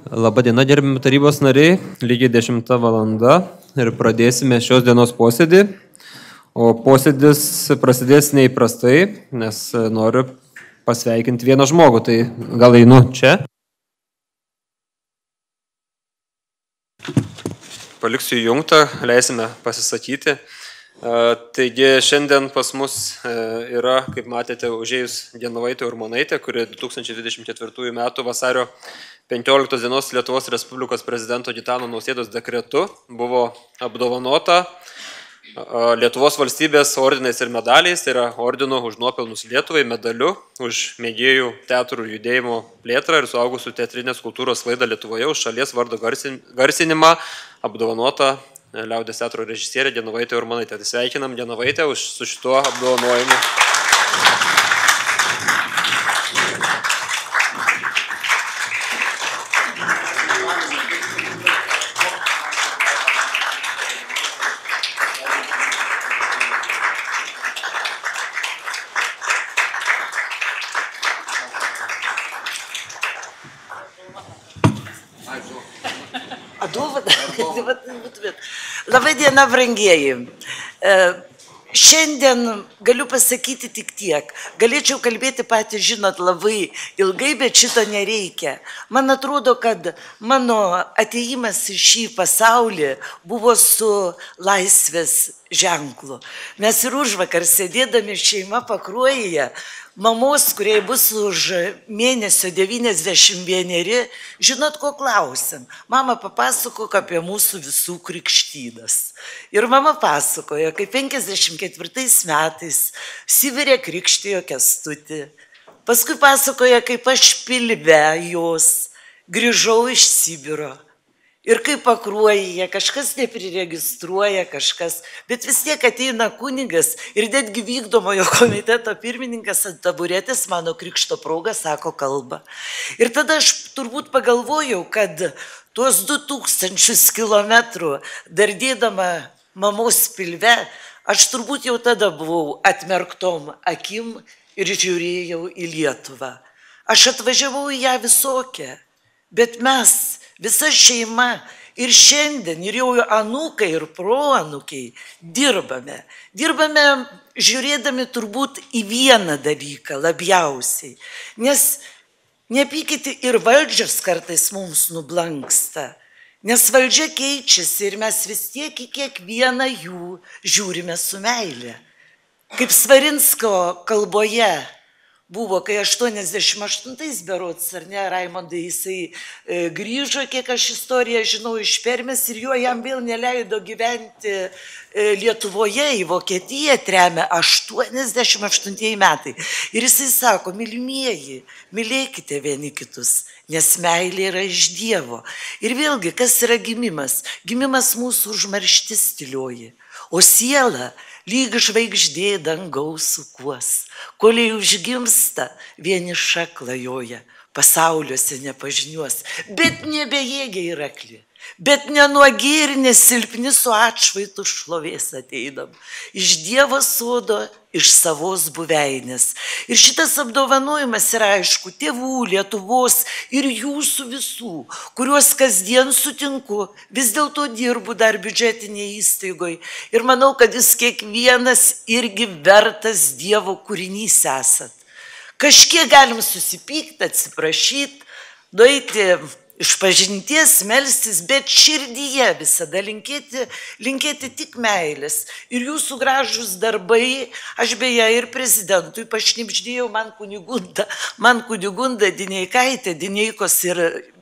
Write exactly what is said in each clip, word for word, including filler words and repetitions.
Labadiena, gerbiami tarybos nariai, lygiai dešimta valanda ir pradėsime šios dienos posėdį. O posėdis prasidės neįprastai, nes noriu pasveikinti vieną žmogų, tai gal einu čia. Paliksiu įjungtą, leisime pasisakyti. Taigi šiandien pas mus yra, kaip matėte, užėjus Genovaitė Urmonaitė, kuri du tūkstančiai dvidešimt ketvirtųjų metų vasario penkioliktos dienos Lietuvos Respublikos prezidento Gitano Nausėdos dekretu buvo apdovanota Lietuvos valstybės ordinais ir medaliais, tai yra ordino už nuopelnus Lietuvai, medaliu už mėgėjų teatrų judėjimo plėtrą ir suaugusių teatrinės kultūros sklaidą Lietuvoje už šalies vardo garsinimą apdovanota Liaudies teatro režisierė Genovaitė Urmonaitė. Tai sveikinam Genovaitę už su šituo apdovanojimu. Labai diena, brangieji. Šiandien galiu pasakyti tik tiek. Galėčiau kalbėti patys, žinot, labai ilgai, bet šito nereikia. Man atrodo, kad mano atėjimas į šį pasaulį buvo su laisvės ženklu. Mes ir užvakar sėdėdami šeima Pakruojyje, mamos, kuriai bus už mėnesio devyniasdešimt vieneri, žinot, ko klausim? Mama papasakok apie mūsų visų krikštynas. Ir mama pasakoja, kaip penkiasdešimt ketvirtais metais Sibire krikštijo Kęstutį. Paskui pasakoja, kaip aš pilve jos grįžau iš Sibiro. Ir kaip Pakruojyje, kažkas nepriregistruoja, kažkas, bet vis tiek ateina kunigas ir netgi vykdomojo komiteto pirmininkas ant taburetės mano krikšto proga sako kalbą. Ir tada aš turbūt pagalvojau, kad tuos du tūkstančius kilometrų dardėdama mamos pilve, aš turbūt jau tada buvau atmerktom akim ir žiūrėjau į Lietuvą. Aš atvažiavau į ją visokią, bet mes, visa šeima ir šiandien, ir jau anūkai, ir proanūkiai dirbame. Dirbame žiūrėdami turbūt į vieną dalyką labiausiai. Nes nepykite, ir valdžios kartais mums nublanksta. Nes valdžia keičiasi ir mes vis tiek į kiekvieną jų žiūrime su meile. Kaip Svarinsko kalboje buvo, kai aštuoniasdešimt aštuntais berods, ar ne, Raimondai, jisai e, grįžo, kiek aš istoriją žinau, iš Permės ir jo jam vėl neleido gyventi e, Lietuvoje, į Vokietiją tremė aštuoniasdešimt aštuntieji metai. Ir jisai sako, mylimieji, mylėkite vieni kitus, nes meilė yra iš Dievo. Ir vėlgi, kas yra gimimas? Gimimas mūsų užmarštis tylioji, o siela lyg žvaigždė dangaus sukuos, koliai užgimsta vieniša klajoja, pasauliuose nepažiniuos, bet nebejėgiai ir akli, bet nenuogi ir nesilpni su atšvaitu šlovės ateidam, iš Dievo sodo, iš savos buveinės. Ir šitas apdovanojimas yra, aišku, tėvų, Lietuvos ir jūsų visų, kuriuos kasdien sutinku, vis dėlto dirbu dar biudžetinėje įstaigoje. Ir manau, kad jūs kiekvienas irgi vertas Dievo kūrinys esat. Kažkiek galim susipykti, atsiprašyti, nueiti iš pažinties, melstis, bet širdyje visada linkėti, linkėti tik meilės. Ir jūsų gražus darbai, aš beje ir prezidentui pašnibždėjau, man kunigunda, man kunigunda Dineikaitė, Dineikos ir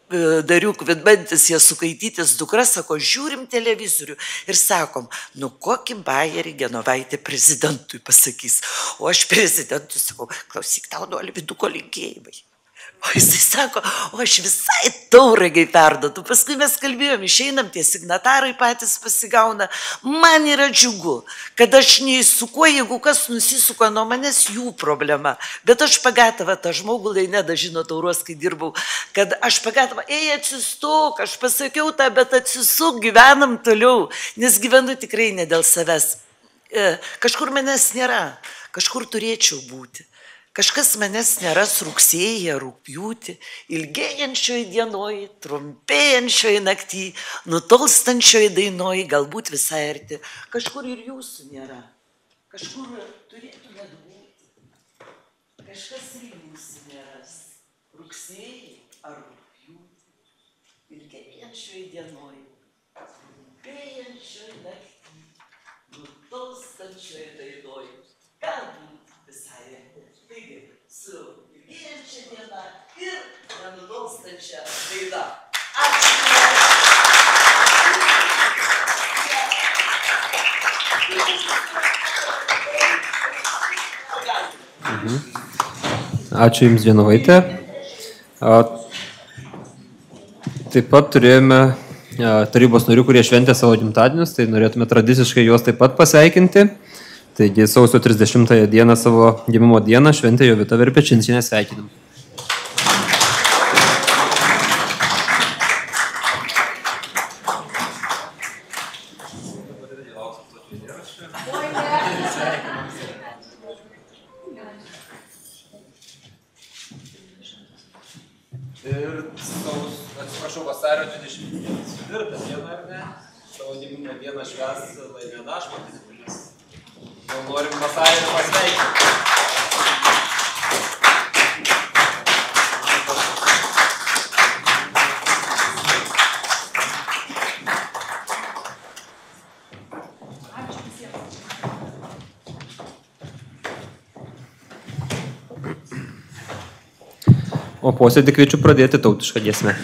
Dariuk Vidbantis, jie sukaitytis dukra, sako, žiūrim televizorių ir sakom, nu kokį bajerį Genovaitė prezidentui pasakys. O aš prezidentui sakau, klausyk, tau duoli viduko linkėjimai. O jisai sako, o aš visai Tauragiai perduodu. Paskui mes kalbėjom, išeinam, tie signatarai patys pasigauna. Man yra džiugu, kad aš neįsukuoju, jeigu kas nusisuka nuo manęs, jų problema. Bet aš pagatavą tą žmogų, Laineda žino Tauros, kai dirbau, kad aš pagatavą, ei, atsistok, aš pasakiau tą, bet atsisuk, gyvenam toliau, nes gyvenu tikrai ne dėl savęs. Kažkur manęs nėra, kažkur turėčiau būti. Kažkas manęs neras rugsėjį ar rugpjūtį, ilgėjančioj dienoj, trumpėjančioj naktį, nutolstančioj dainoj, galbūt visai arti. Kažkur ir jūsų nėra. Kažkur turėtumėt būti. Kažkas ir jūsų neras. Rugsėjį ar rugpjūtį, ilgėjančioj dienoj, trumpėjančioj naktį, nutolstančioj dainoj, galbūt visai arti. Taigi, su ilgėjančia diena ir nenutolstančia daina. Ačiū. Mhm. Ačiū Jums, Genovaite. Taip pat turėjome tarybos narių, kurie šventė savo gimtadienius, tai norėtume tradiciškai juos taip pat pasveikinti. Taigi sausio trisdešimtąją dieną savo gimimo dieną šventė Jovita Verpečinskienė, sveikinam. Ir atsiprašau, vasario dvidešimt ketvirtą dieną, ar ne? Savo gimimo dieną švęs Laimėna Ašmontienė. Jau norim vasarį pasveikinti. O posėdį kviečiu pradėti tautišką giesmę.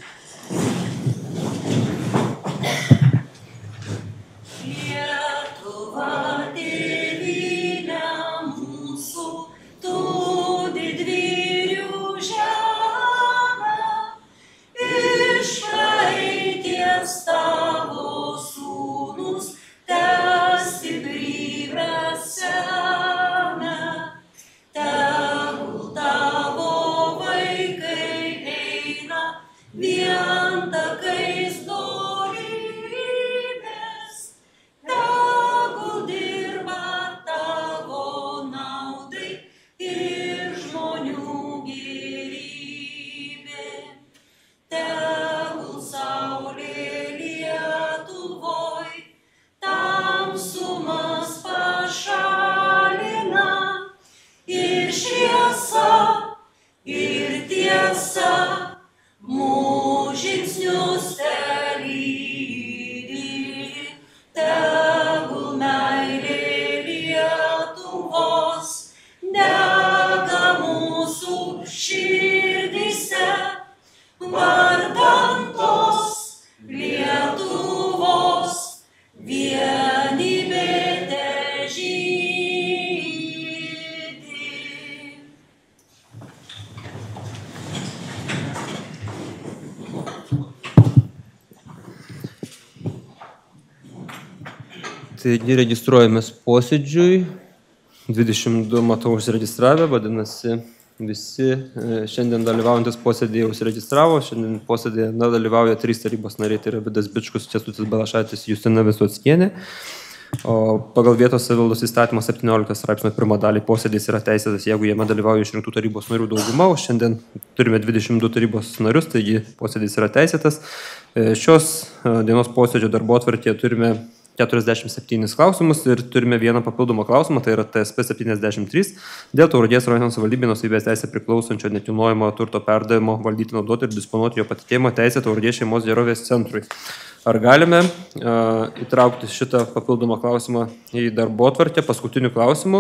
Taigi registruojamės posėdžiui, dvidešimt du matau užsiregistravę, vadinasi visi šiandien dalyvaujantis posėdėje užsiregistravo, šiandien posėdėje dalyvauja trys tarybos nariai, tai yra Vidas Bičkus, Kęstutis Balašaitis, Justina Visockienė, o pagal vietos savivaldos įstatymo septyniolikto straipsnio pirmą dalį posėdis yra teisėtas, jeigu jame dalyvauja išrinktų tarybos narių dauguma, o šiandien turime dvidešimt du tarybos narius, taigi posėdis yra teisėtas. Šios dienos posėdžio darbotvarkėje turime keturiasdešimt septynis klausimus ir turime vieną papildomą klausimą, tai yra T S P septyniasdešimt trys, dėl Tauragės rajono savivaldybei nuosavybės teisę priklausančio nekilnojamo turto perdavimo valdyti, naudoti ir disponuoti jo patikėjimo teisę Tauragės šeimos gerovės centrui. Ar galime uh, įtraukti šitą papildomą klausimą į darbotvarkę paskutinių klausimų?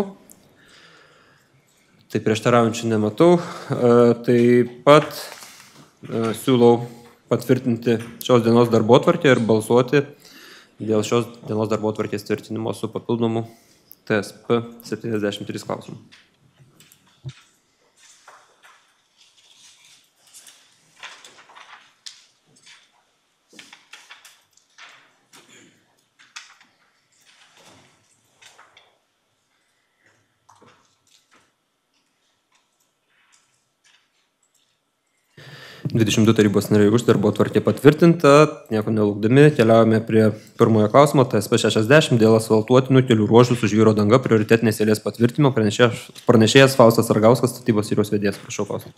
Tai prieštaraujančių nematau. Uh, taip pat uh, siūlau patvirtinti šios dienos darbotvarkę ir balsuoti dėl šios dienos darbotvarkės tvirtinimo su papildomu T S P septyniasdešimt trys klausimu. dvidešimt du tarybos nariai už, darbotvarkė patvirtinta, nieko nelaukdami, keliaujame prie pirmojo klausimo, T S P šešiasdešimt dėl asfaltuotinų kelių ruožų su žvyro danga prioritetinės eilės patvirtimo, pranešėjas, pranešėjas Faustas Argauskas, statybos skyriaus vedėjas, prašau klausimą.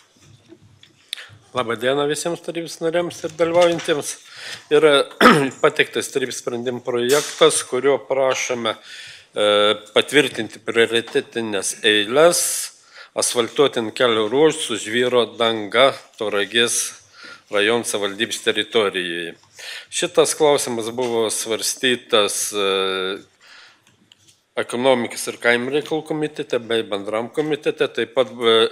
Labą dieną visiems tarybos nariams ir dalyvaujantiems. Yra pateiktas tarybos sprendimų projektas, kurio prašome patvirtinti prioritetinės eilės asfaltuotin kelių ruožų su žvyro danga Tauragės rajono savivaldybės teritorijoje. Šitas klausimas buvo svarstytas ekonomikos ir kaimo reikalų komitete bei bendram komitete. Taip pat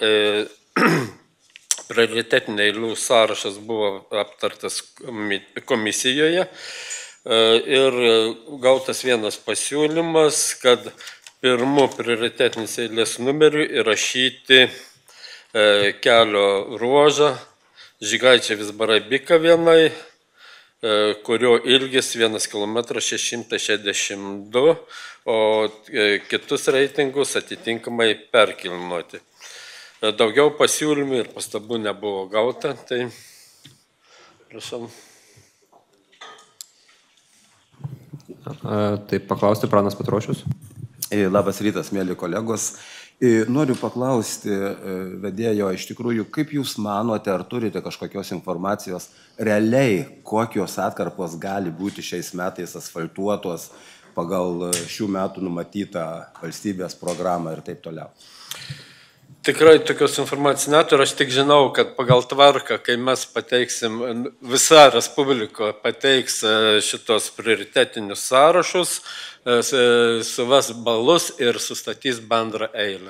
prioritetinė eilių sąrašas buvo aptartas komisijoje ir gautas vienas pasiūlymas, kad pirmų prioritetinės eilės numerių įrašyti kelio ruožą Žygaičiai Vizbarabika vienai, kurio ilgis vienas kilometras šeši šimtai šešiasdešimt du, o kitus reitingus atitinkamai perkilnoti. Daugiau pasiūlymų ir pastabų nebuvo gauta, tai prašom. Taip, paklausti Pranas Petrošius. Labas rytas, mėly kolegos. Noriu paklausti vedėjo, iš tikrųjų, kaip Jūs manote, ar turite kažkokios informacijos realiai, kokios atkarpos gali būti šiais metais asfaltuotos pagal šių metų numatytą valstybės programą ir taip toliau? Tikrai tokios informacijos neturiu, aš tik žinau, kad pagal tvarką, kai mes pateiksim, visa Respublika pateiks šitos prioritetinius sąrašus, suves balus ir sustatys bendrą eilę.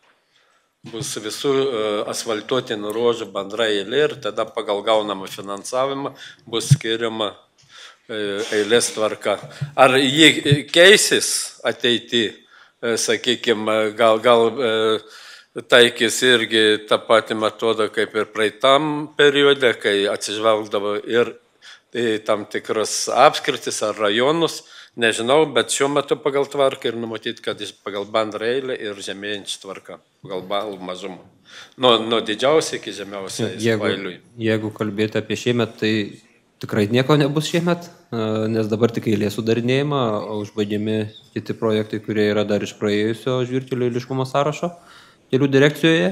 Bus visų asfaltuotinų ruožų bendra eilė ir tada pagal gaunamą finansavimą bus skiriama eilės tvarka. Ar jį keisis ateity, sakykime, gal... gal taikys irgi tą patį metodą kaip ir praeitam periode, kai atsižvelgdavo ir tam tikras apskritis ar rajonus, nežinau, bet šiuo metu pagal tvarką ir numatyti, kad pagal bendrą eilę ir žemėjančią tvarką, pagal balų mažumą. Nuo, nuo didžiausiai iki žemiausiai pailiui. Jeigu kalbėti apie šiemet, tai tikrai nieko nebus šiemet, nes dabar tik eilė sudarinėjama, užbaigiami kiti projektai, kurie yra dar iš praėjusio žvyrkelių eiliškumo sąrašo kelių direkcijoje,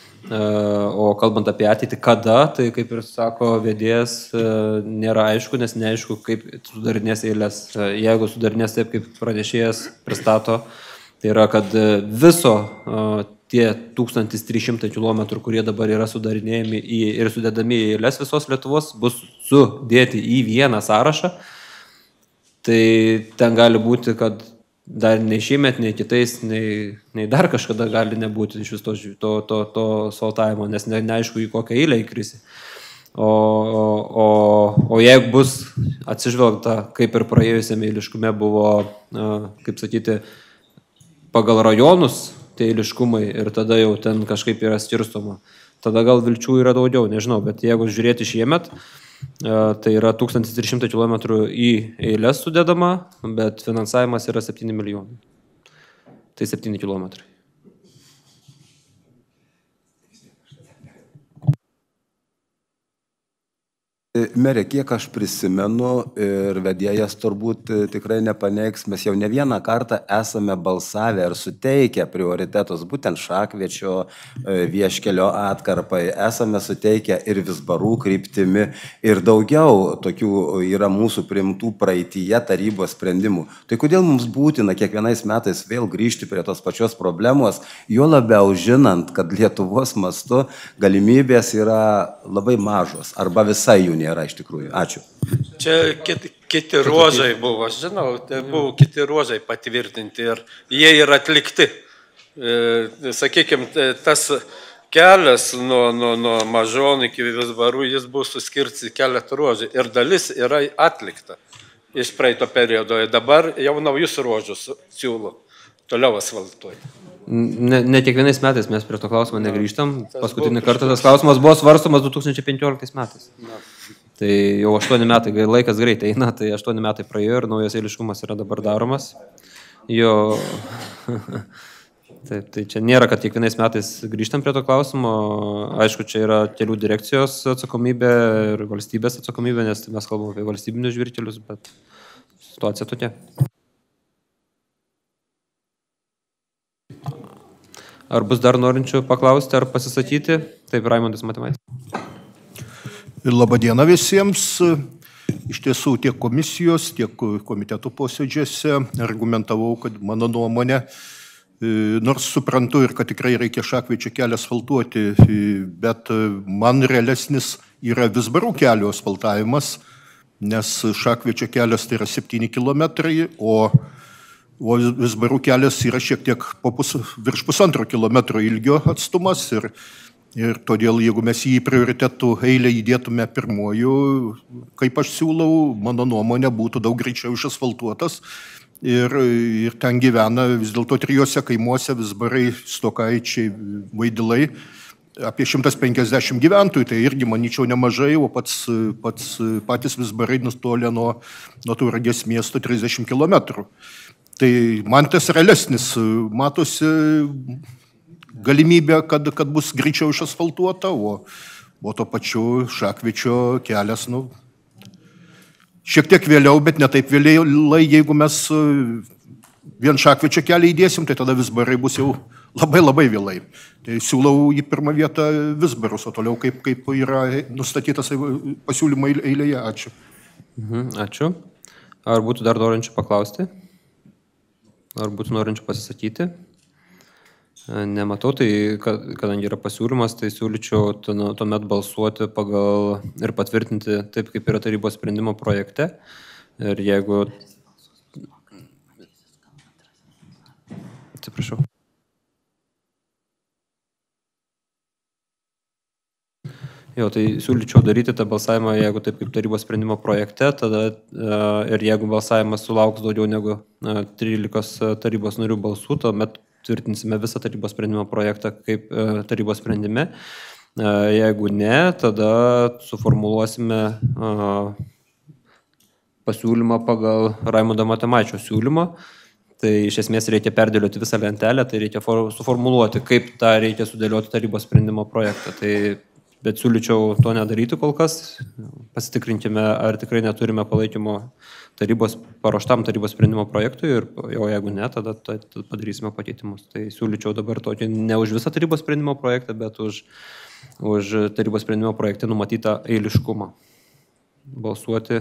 o kalbant apie ateitį, kada, tai kaip ir sako vedėjas, nėra aišku, nes neaišku, kaip sudarinės eilės. Jeigu sudarinės taip, kaip pranešėjas pristato, tai yra, kad viso tie tūkstantis trys šimtai kilometrų, kurie dabar yra sudarinėjami ir sudedami į eilės visos Lietuvos, bus sudėti į vieną sąrašą. Tai ten gali būti, kad dar nei šiemet, nei kitais, nei, nei dar kažkada gali nebūti iš vis to, to, to, to asfaltavimo, nes ne, neaišku, į kokią eilę įkrisi. O, o, o jeigu bus atsižvelgta, kaip ir praėjusiame eiliškume buvo, kaip sakyti, pagal rajonus tie eiliškumai ir tada jau ten kažkaip yra skirstoma, tada gal vilčių yra daugiau, nežinau, bet jeigu žiūrėti šiemet, tai yra tūkstantis trys šimtai kilometrų į eilės sudedama, bet finansavimas yra septyni milijonai. Tai septyni kilometrai. Merė, kiek aš prisimenu ir vedėjas turbūt tikrai nepaneigs, mes jau ne vieną kartą esame balsavę ir suteikę prioritetus būtent Šakviečio vieškelio atkarpai, esame suteikę ir Vizbarų kryptimi ir daugiau tokių yra mūsų priimtų praeityje tarybos sprendimų. Tai kodėl mums būtina kiekvienais metais vėl grįžti prie tos pačios problemos, juo labiau žinant, kad Lietuvos mastu galimybės yra labai mažos arba visai jų nėra iš tikrųjų. Ačiū. Čia kiti, kiti ruožai buvo, aš žinau, tai buvo kiti ruožai patvirtinti ir jie yra atlikti. E, sakykime, tas kelias nuo, nuo, nuo Mažonų iki Vizbarų, jis buvo suskirti keletą ruožų ir dalis yra atlikta iš praeito periodo. Dabar jau naujus ruožus siūlo toliau asfaltuoti. Ne, ne kiekvienais metais mes prie to klausimo negrįžtam. Paskutinį kartą tas klausimas buvo svarstomas du tūkstančiai penkioliktais metais. Na. Tai jau aštuoni metai, laikas greitai eina, tai aštuoni metai praėjo ir naujas eiliškumas yra dabar daromas. Jo, Taip, tai čia nėra, kad kiekvienais metais grįžtam prie to klausimo. Aišku, čia yra kelių direkcijos atsakomybė ir valstybės atsakomybė, nes mes kalbame apie valstybinius žvyrkelius, bet situacija tokia. Ar bus dar norinčių paklausti ar pasisakyti? Taip, Raimondas Matėmaitis. Labadiena visiems. Iš tiesų tiek komisijos, tiek komitetų posėdžiuose argumentavau, kad mano nuomonė, nors suprantu ir kad tikrai reikia Šakviečio kelią asfaltuoti, bet man realesnis yra Vizbarų kelio asfaltavimas, nes Šakviečio kelias tai yra septyni kilometrai, o, o Vizbarų kelias yra šiek tiek po pus, virš pusantro kilometro ilgio atstumas ir, ir todėl, jeigu mes jį prioritetų eilę įdėtume pirmojų, kaip aš siūlau, mano nuomonė būtų daug greičiau išasfaltuotas. Ir, ir ten gyvena vis dėlto trijose kaimuose Vizbarai, Stokaičiai, Vaidilai, apie šimtas penkiasdešimt gyventojų, tai irgi, manyčiau, nemažai, o pats, pats, patys Vizbarai nutolė nuo, nuo Tauragės miesto trisdešimt kilometrų. Tai man tas realesnis, matosi galimybė, kad, kad bus greičiau išasfaltuota, o, o to pačiu Šakviečio kelias, nu, šiek tiek vėliau, bet ne taip vėliau, jeigu mes vien Šakviečio kelią įdėsim, tai tada Vizbarai bus jau labai labai vėlai. Tai siūlau į pirmą vietą Vizbarus, o toliau kaip, kaip yra nustatytas pasiūlymo eilėje. Ačiū. Mhm, ačiū. Ar būtų dar norinčių paklausti? Ar būtų norinčių pasisakyti? Nematau, tai kadangi yra pasiūlymas, tai siūlyčiau tuomet balsuoti pagal ir patvirtinti taip, kaip yra tarybos sprendimo projekte. Ir jeigu... Atsiprašau. Jo, tai siūlyčiau daryti tą balsavimą, jeigu taip kaip tarybos sprendimo projekte, tada ir jeigu balsavimas sulauks daugiau negu trylikos tarybos narių balsų, tuomet tvirtinsime visą tarybos sprendimo projektą kaip e, tarybos sprendime. E, jeigu ne, tada suformuluosime e, pasiūlymą pagal Raimondo Matėmaičio siūlymą. Tai iš esmės reikia perdėlioti visą lentelę, tai reikia for, suformuluoti, kaip tą reikia sudėlioti tarybos sprendimo projektą. Tai, bet siūlyčiau to nedaryti kol kas. Pasitikrinkime, ar tikrai neturime palaikymo tarybos, paruoštam tarybos sprendimo projektui, ir o jeigu ne, tada, tada padarysime pakeitimus. Tai siūlyčiau dabar tokį ne už visą tarybos sprendimo projektą, bet už, už tarybos sprendimo projekte numatytą eiliškumą. Balsuoti.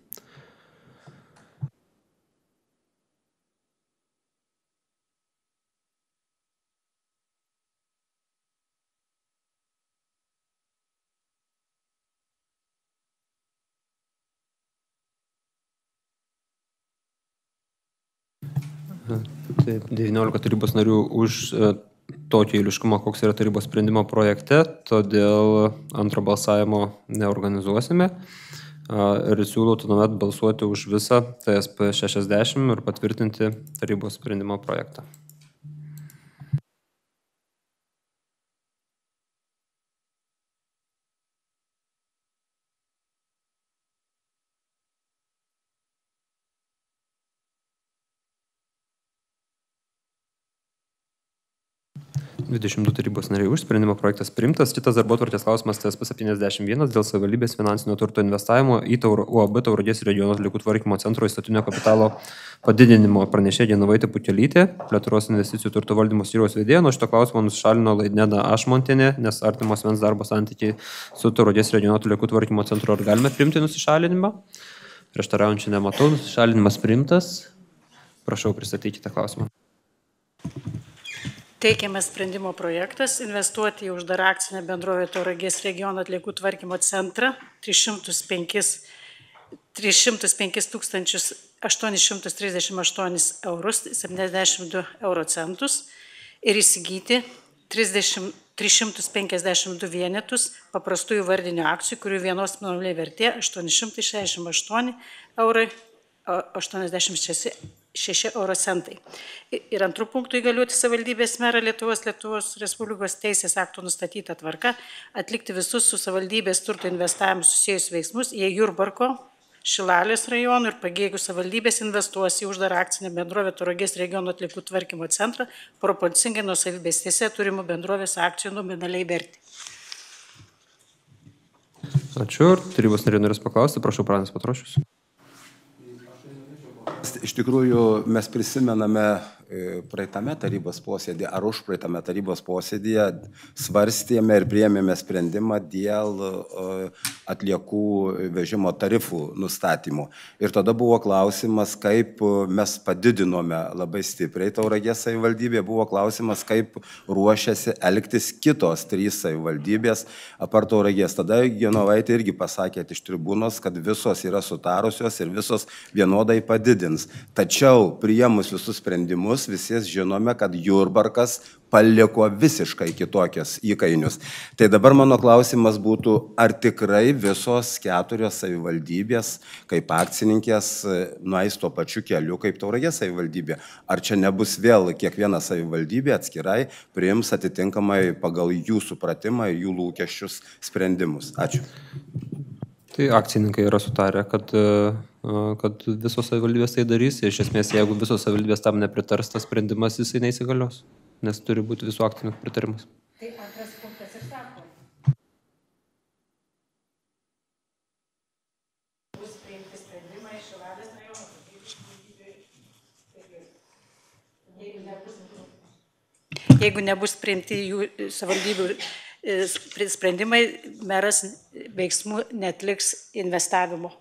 Taip, devyniolika tarybos narių už tokį eiliškumą, koks yra tarybos sprendimo projekte, todėl antro balsavimo neorganizuosime. Ir siūlau tuomet balsuoti už visą T S P šešiasdešimt ir patvirtinti tarybos sprendimo projektą. dvidešimt du tarybos nariai už, sprendimo projektas priimtas. Kitas darbotvarkės klausimas T S P septyniasdešimt vienas dėl savivaldybės finansinio turto investavimo į U A B Tauragės regiono atliekų tvarkymo centro įstatinio kapitalo padidinimo. Pranešėja Genovaitė Pukelytė, Plėtros investicijų turto valdymo skyriaus vedėja. Nuo šito klausimo nusišalino Laidneda Ašmontienė, nes artimo asmens darbo santykiai su Tauragės regiono atliekų tvarkymo centru. Ar galime priimti nusišalinimą? Prieštaraujančių nematau. Nusišalinimas priimtas. Prašau, pristatykite klausimą. Teikiamas sprendimo projektas investuoti į uždarą akcinę bendrovę Tauragės regiono atliekų tvarkymo centrą tris šimtus penkis tūkstančius aštuonis šimtus trisdešimt aštuonis eurus septyniasdešimt du euro centus ir įsigyti tris šimtus penkiasdešimt du vienetus paprastųjų vardinių akcijų, kurių vienos minimali vertė aštuoni šimtai šešiasdešimt aštuoni eurai aštuoniasdešimt šeši euro centai. Ir antrų punktų įgaliuoti savivaldybės merą Lietuvos Lietuvos Respublikos teisės aktų nustatytą tvarką atlikti visus su savivaldybės turto investavimu susijus veiksmus, jei Jurbarko Šilalės rajonų ir Pagėgių savivaldybės investuos į uždarą akcinę bendrovę Tauragės regiono atliekų tvarkymo centrą proporcingai nuosavybės teise turimų bendrovės akcijų nominaliai vertė. Ačiū. Tarybos nariai norės paklausti. Prašau, Pranas Petrošius. Iš tikrųjų, mes prisimename praeitame tarybos posėdėje ar už praeitame tarybos posėdėje svarstėme ir priėmėme sprendimą dėl atliekų vežimo tarifų nustatymų. Ir tada buvo klausimas, kaip mes padidinome labai stipriai Tauragės savivaldybė, buvo klausimas, kaip ruošiasi elgtis kitos trys savivaldybės apart Tauragės. Tada Genovaitė irgi pasakė iš tribūnos, kad visos yra sutarusios ir visos vienodai padidins. Tačiau priėmus visus sprendimus, visi žinome, kad Jurbarkas paliko visiškai kitokias įkainius. Tai dabar mano klausimas būtų, ar tikrai visos keturios savivaldybės, kaip akcininkės, nueis tuo pačiu keliu, kaip Tauragės savivaldybė? Ar čia nebus vėl kiekviena savivaldybė atskirai priims atitinkamai pagal jų supratimą ir jų lūkesčius sprendimus? Ačiū. Tai akcininkai yra sutarę, kad, kad visos savivaldybės tai darys. Iš esmės, jeigu visos savivaldybės tam nepritars, tas sprendimas jisai neįsigalios, nes turi būti visų akcininkų pritarimas. Tai antras punktas ir sako. Bus priimti sprendimai iš Šilalės rajono. Jeigu nebus priimti jų savivaldybių sprendimai, meras veiksmų netliks investavimo.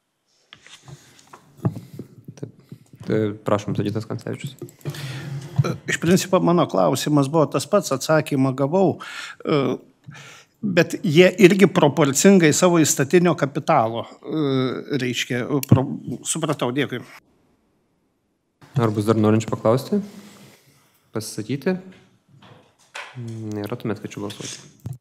Taip. Tai prašom, Tadytas Kancevičius. Iš principo mano klausimas buvo tas pats, atsakymą gavau, bet jie irgi proporcingai savo įstatinio kapitalo reiškia. Pro, supratau, dėkui. Ar bus dar norinčių paklausti? Pasisakyti? Nėra, tuomet kviečiu balsuoti.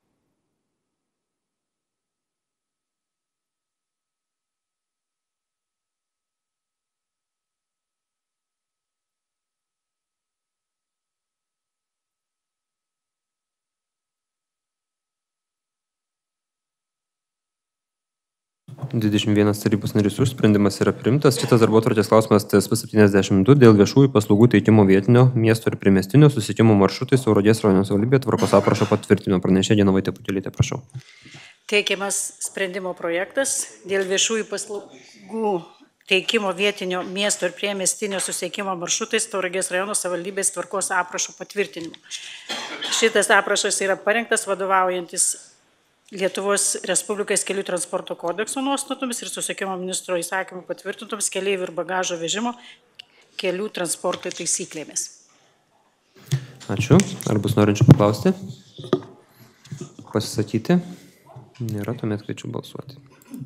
dvidešimt vienas tarybos narys už, sprendimas yra priimtas. Kitas darbotvarkės klausimas T S P septyniasdešimt du dėl viešųjų paslaugų teikimo vietinio, miesto ir priemiestinio susiekimo maršrutais Tauragės rajono savivaldybėje tvarkos aprašo patvirtino. Pranešė Genovaitė Putelytė, prašau. Teikiamas sprendimo projektas dėl viešųjų paslaugų teikimo vietinio, miesto ir priemiestinio susiekimo maršrutais Tauragės rajono savivaldybės tvarkos aprašo patvirtinimu. Šitas aprašas yra parengtas vadovaujantis Lietuvos Respublikos kelių transporto kodekso nuostatomis ir susisiekimo ministro įsakymų patvirtintoms keleivių ir bagažo vežimo kelių transporto taisyklėmis. Ačiū. Ar bus norinčių paklausti? Pasisakyti? Nėra, tuomet kviečiu balsuoti.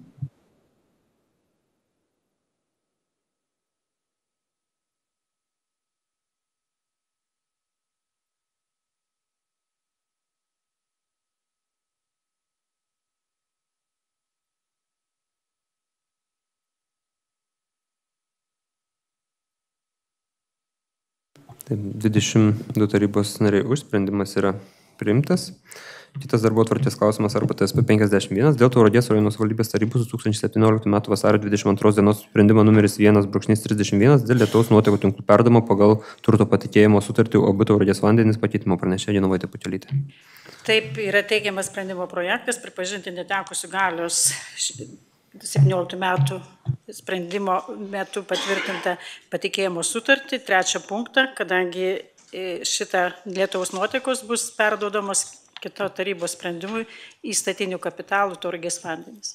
dvidešimt du tarybos nariai už, sprendimas yra priimtas. Kitas darbotvarkės klausimas arba T S P penkiasdešimt vienas dėl Tauragės rajono savivaldybės tarybos du tūkstančiai septynioliktų metų vasario dvidešimt antros dienos sprendimo numeris vienas brūkšnys trisdešimt vienas dėl lietaus nuotekų tinklų perdavimo pagal turto patikėjimo sutartį U A B Tauragės vandenys pakeitimo. Pranešė Genovaitė Putelytė. Taip, yra teikiamas sprendimo projektas pripažinti netekusių galios septynioliktų metų sprendimo metu patvirtinta patikėjimo sutartį, trečią punktą, kadangi šitą lietaus nuotekos bus perduodamos kito tarybos sprendimui įstatinių kapitalų Tauragės vandenys.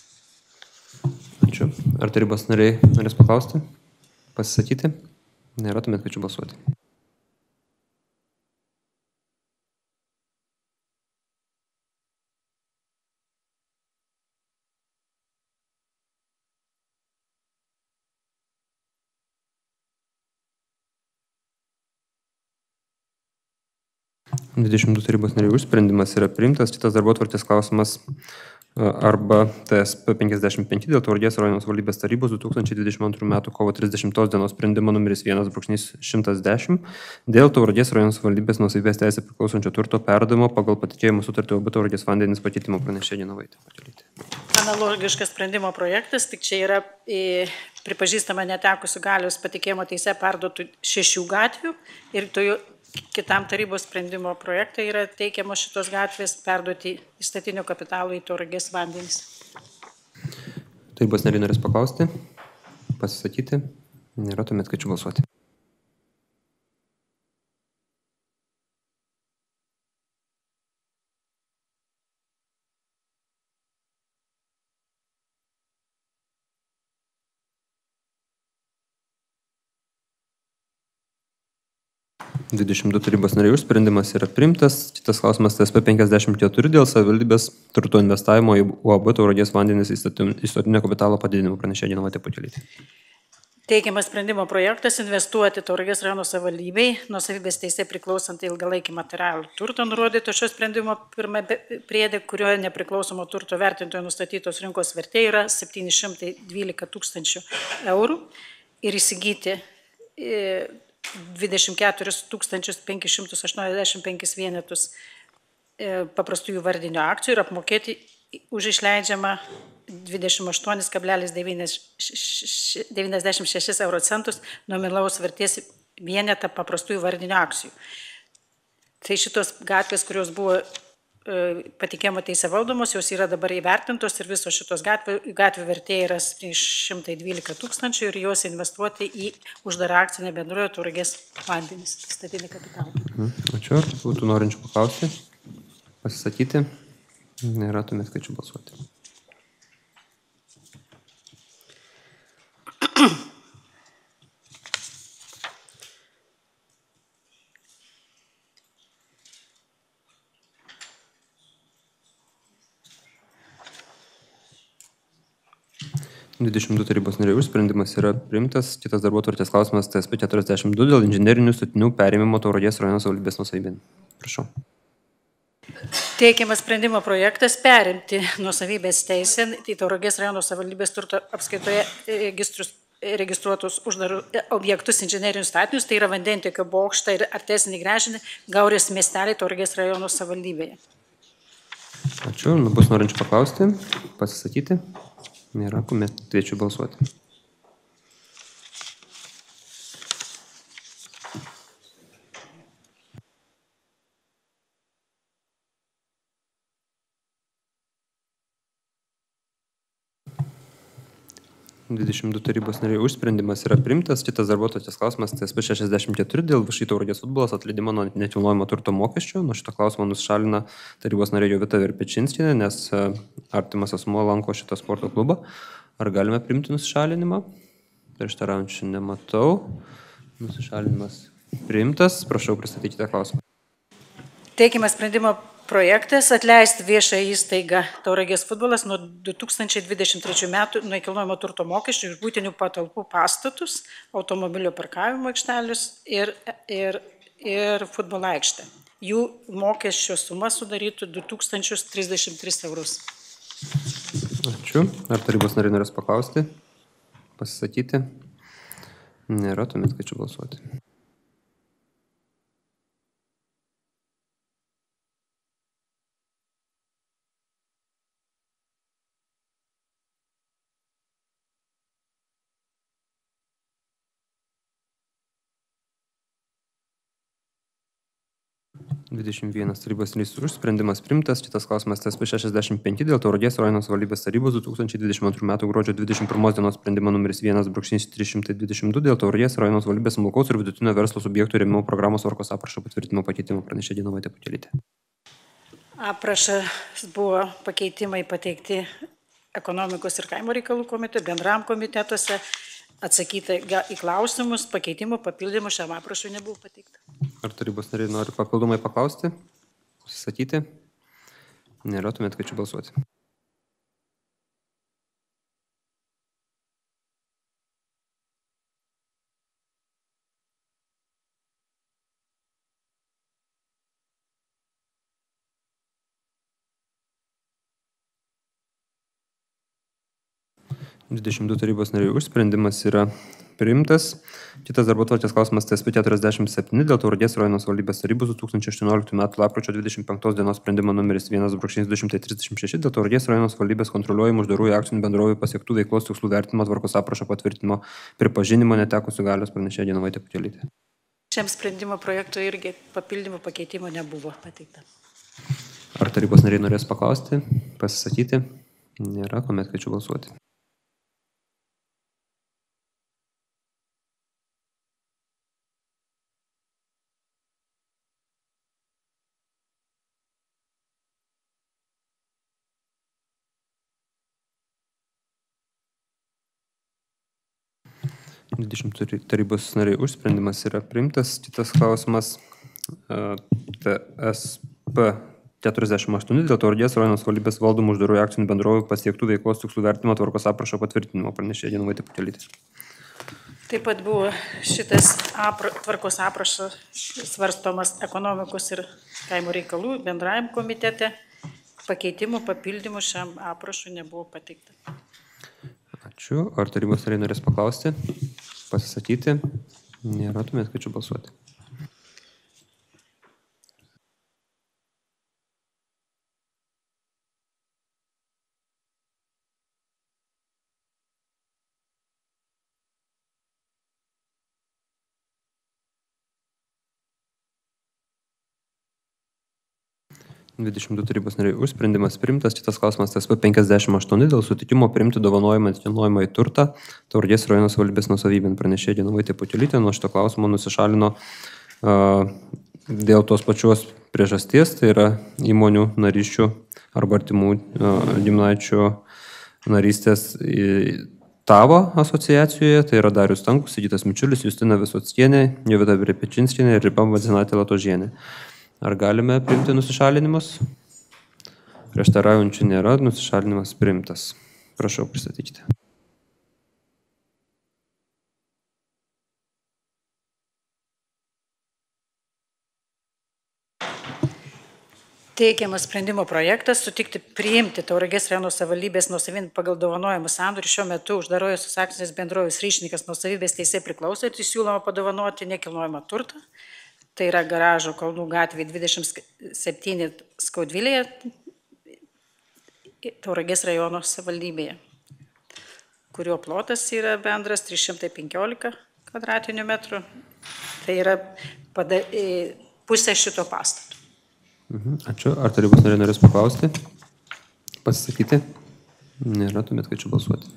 Ačiū. Ar tarybos nariai norės paklausti? Pasisakyti? Nėra, tuomet kviečiu balsuoti. dvidešimt du tarybos nariai už, sprendimas yra priimtas. Kitas darbotvarkės klausimas arba T S P penkiasdešimt penki dėl Tauragės rajono savivaldybės tarybos du tūkstančiai dvidešimt antrų metų kovo trisdešimtos dienos sprendimo numeris vienas brūkšnys šimtas dešimt dėl Tauragės rajono savivaldybės nuosavybės teisę priklausančio turto perdavimo pagal patikėjimo sutartį U A B Tauragės vandenys pakeitimo. Pranešė Genovaitė Putelytė. analogiškas sprendimo projektas, tik čia yra e, pripažįstama netekusių galios patikėjimo teise perduotų šešių gatvių ir tojų kitam tarybos sprendimo projektai yra teikiamos šitos gatvės perduoti įstatinio kapitalo į Tauragės vandenis. Tarybos nariai norės paklausti, pasisakyti, nėra, tuomet kviečiu balsuoti. dvidešimt du tarybos narių sprendimas yra priimtas. Kitas klausimas T S P penkiasdešimt keturi dėl savivaldybės turto investavimo į U A B Tauragės vandenis įstatinio kapitalo padidinimo, pranešėja Genovaitė Putelytė. Teikiamas sprendimo projektas investuoti Tauragės rajono savivaldybei nuosavybės teise priklausantį ilgalaikį materialų turtą nurodyto šio sprendimo pirmą priedė, kurioje nepriklausomo turto vertintojo nustatytos rinkos vertė yra septyni šimtai dvylika tūkstančių eurų ir įsigyti dvidešimt keturis tūkstančius penkis šimtus aštuoniasdešimt penkis vienetus paprastųjų vardinių akcijų ir apmokėti už išleidžiamą dvidešimt aštuoni kablelis devyniasdešimt šeši euro centus nominalaus vertės vienetą paprastųjų vardinių akcijų. Tai šitos gatvės, kurios buvo patikėjimo teise valdomos, jos yra dabar įvertintos ir visos šitos gatvių, gatvių vertė yra septyni šimtai dvylika tūkstančių ir jos investuoti į uždarą akcinę bendrovę Tauragės vandenis, įstatinį kapitalą. Ačiū. Būtų norinčių paklausti, pasisakyti. Nėra, tuomet kviečiu balsuoti. dvidešimt du tarybos narių sprendimas yra priimtas. Kitas darbotvarkės klausimas T S P keturiasdešimt du dėl inžinerinių statinių perėmimo Tauragės rajono savivaldybės nuosavybėn. Prašau. Teikiamas sprendimo projektas perimti nuosavybės teisę į Tauragės rajono savivaldybės turto apskaitoje registrus, registruotus uždarų objektus inžinerinius statinius, tai yra vandentiekio bokštą ir artesinį gręžinį Gaurės miestelį Tauragės rajono savivaldybėje. Ačiū. Bus norinčių paklausti, pasisakyti. Nėra, kuomet kviečiu balsuoti. dvidešimt du tarybos nariai už sprendimas yra priimtas. Kitas darbotvarkės klausimas T S P šešiasdešimt keturi dėl V Š I Tauragės futbolas atleidimo nuo nekilnojamo turto mokesčio. Nuo šito klausimo nušalina tarybos narė Jovita Verpečinskienė, nes artimas asmuo lanko šitą sporto klubą. Ar galime priimti nusišalinimą? Prieštaraujančių nematau. Nusišalinimas priimtas. Prašau, pristatykite klausimą. Teikiamas sprendimo projektas atleisti viešą įstaigą Tauragės futbolas nuo du tūkstančiai dvidešimt trečių metų nuo nekilnojamo turto mokesčių iš būtinių patalpų pastatus, automobilio parkavimo aikštelius ir, ir, ir futbolo aikštę. Jų mokesčio suma sudarytų du tūkstančius trisdešimt tris eurus. Ačiū. Ar tarybos nariai norės paklausti? Pasisakyti? Nėra, tuomet kviečiu balsuoti. dvidešimt vienas tarybos narys už, sprendimas priimtas. Kitas klausimas T S P šešiasdešimt penki dėl Tauragės rajono savivaldybės tarybos du tūkstančiai dvidešimt antrų metų gruodžio dvidešimt pirmos dienos sprendimo numeris vienas brūkšnys trys šimtai dvidešimt du dėl Tauragės rajono savivaldybės smulkaus ir vidutinio verslo subjektų rėmimo programos tvarkos aprašo patvirtinimo pakeitimo, pranešė Genovaitė Putelytė. Aprašas buvo pakeitimai pateikti ekonomikos ir kaimo reikalų komitete, bendram komitetuose, atsakyta į klausimus, pakeitimų, papildymų šiam aprašui nebuvo pateikta. Ar tarybos nariai nori papildomai paklausti, susisakyti? Nėra, tuomet kviečiu balsuoti. dvidešimt du tarybos nariai už, sprendimas yra priimtas. Kitas darbotvarkės klausimas T S P keturiasdešimt septyni dėl Tauragės rajono savivaldybės tarybos du tūkstančiai aštuonioliktų metų lapkričio dvidešimt penktos dienos sprendimo numeris vienas brūkšnys du šimtai trisdešimt šeši dėl Tauragės rajono savivaldybės kontroliuojamų uždarųjų akcinių bendrovių pasiektų veiklos tikslų vertinimo tvarkos aprašo patvirtinimo pripažinimo netekusių galios pranešėja Genovaitė Putelytė. Šiam sprendimo projektui irgi papildymų pakeitimo nebuvo pateikta. Ar tarybos nariai norės paklausti, pasisakyti? Nėra, kuomet kviečiu balsuoti. dvidešimt tarybos nariai už, sprendimas yra priimtas. Kitas klausimas T S P keturiasdešimt aštuoni dėl Tauragės rajono savivaldybės valdomų uždarųjų akcinių bendrovių pasiektų veiklos tikslų vertinimo tvarkos aprašo patvirtinimo pranešėja Genovaitė Putelytė. Taip pat buvo šitas apra, tvarkos aprašas svarstomas ekonomikos ir kaimo reikalų bendrajam komitete. Pakeitimų, papildymų šiam aprašui nebuvo pateikta. Ačiū. Ar tarybos nariai norės paklausti, pasisakyti? Nėra, tuomet kviečiu balsuoti. dvidešimt du tarybos nariai už, sprendimas priimtas. Kitas klausimas T S P penkiasdešimt aštuoni dėl sutikimo priimti dovanojimą nekilnojamą į turtą Tauragės rajono savivaldybės nuosavybėn pranešėja Genovaitė Putelytė. Nuo šito klausimo nusišalino uh, dėl tos pačios priežasties, tai yra įmonių narysčių arba artimų uh, giminaičių narystės į Tavo asociacijoje, tai yra Darius Stankus, Sigitas Mičiulis, Justina Visockienė, Jovita Brepečinskienė ir Riba Vadzinatė Latožienė. Ar galime priimti nusišalinimus? Prieštaraujančių nėra, nusišalinimas priimtas. Prašau, pristatykite. Teikiamas sprendimo projektas sutikti priimti Tauragės rajono savivaldybės nuosavybėn pagal dovanojimų sandorį šiuo metu uždarojosios akcinės bendrovės Ryšininkas nuosavybės teisė priklausantį siūloma padovanoti nekilnojamą turtą. Tai yra Garažo Kalnų gatvė dvidešimt septyni Skaudvilėje, Tauragės rajono savivaldybėje, kurio plotas yra bendras trys šimtai penkiolika kvadratinių metrų. Tai yra pada, pusė šito pastato. Mhm, ačiū. Ar tarybos nariai norės paklausti? Pasisakyti? Nėra, tuomet kviečiu balsuoti.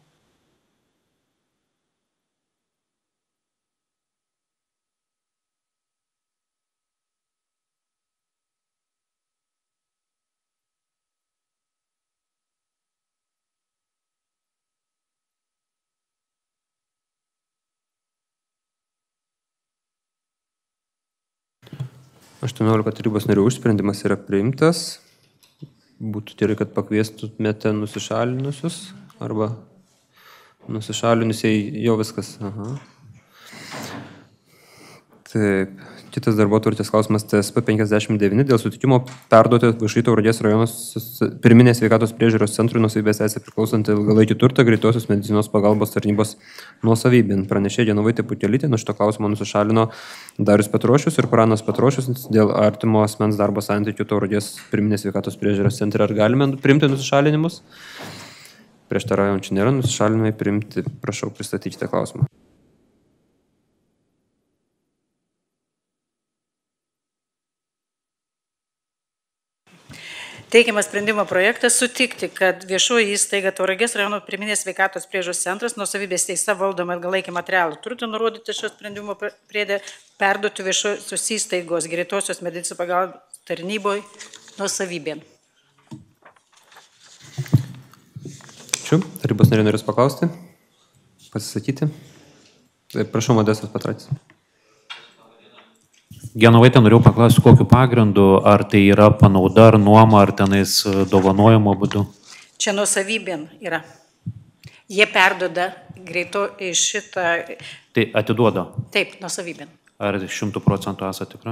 aštuoniolika tarybos narių už, sprendimas yra priimtas. Būtų gerai, kad pakviestumėte nusišalinusius arba nusišalinusiai jau viskas. Aha. Taip. Kitas darbotvarkės klausimas T S P penkiasdešimt devyni dėl sutikimo perduoti V Š I Tauragės rajonos pirminės sveikatos priežiūros centrui nuosavybės teisė priklausantį ilgalaikį turtą greitosios medicinos pagalbos tarnybos nuosavybėn. Pranešėja Genovaitė Putelytė. Nuo šito klausimo nusišalino Darius Petrošius ir Pranas Petrošius dėl artimo asmens darbo santykių Tauragės pirminės sveikatos priežiūros centre. Ar galime priimti nusišalinimus? Prieštaraujančių nėra, nusišalinimai priimti. Prašau, pristatykite klausimą. Teikiamas sprendimo projektas sutikti, kad viešoji įstaiga Tauragės rajono pirminės sveikatos priežiūros centras nuosavybės teise valdoma ilgalaikį materialų turtą nurodyti šio sprendimo priede perduoti viešosios įstaigos greitosios medicinos pagalbos tarnyboj nuosavybėn. Ačiū. Tarybos nariai norės paklausti, pasisakyti. Taip, prašau, Modestas Patratis. Genovaitė, norėjau paklausti, kokiu pagrindu, ar tai yra panauda, ar nuoma, ar tenais dovanojimo būdu? Čia nuosavybėn yra. Jie perduoda greito iš šitą... Tai atiduoda? Taip, nuosavybėn. Ar šimtų procentų esate tikra?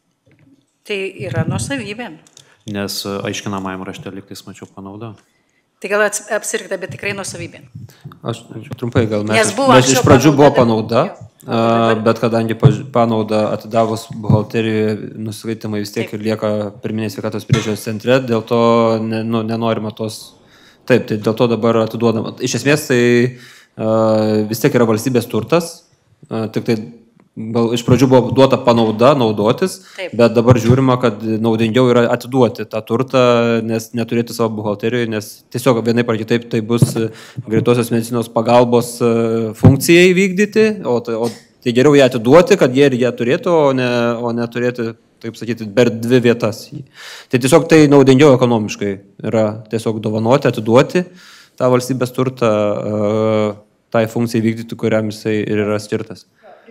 Tai yra nuosavybėn. Nes aiškinamajam rašte lygtais mačiau panauda. Tai gal apsirkta, bet tikrai nuosavybė. Aš trumpai gal mes. Nes buvo Mes iš anksčiau pradžių buvo panauda, panauda, a, bet kadangi paž- panauda atidavus buhalterijoje nusiskaitimai vis tiek ir lieka pirminės sveikatos priežiūros centre, dėl to ne, nu, nenorima tos. Taip, tai dėl to dabar atiduodama. Iš esmės tai a, vis tiek yra valstybės turtas, a, tik tai gal iš pradžių buvo duota panauda naudotis, taip, bet dabar žiūrima, kad naudingiau yra atiduoti tą turtą, nes neturėti savo buhalterijoje, nes tiesiog vienaip ar kitaip tai bus greitosios medicinos pagalbos funkcijai vykdyti, o tai, o tai geriau ją atiduoti, kad jie ir ją turėtų, o ne, o ne turėti, taip sakyti, per dvi vietas. Tai tiesiog tai naudingiau ekonomiškai yra tiesiog dovanoti, atiduoti tą valstybės turtą tai funkcijai vykdyti, kuriam jisai ir yra skirtas.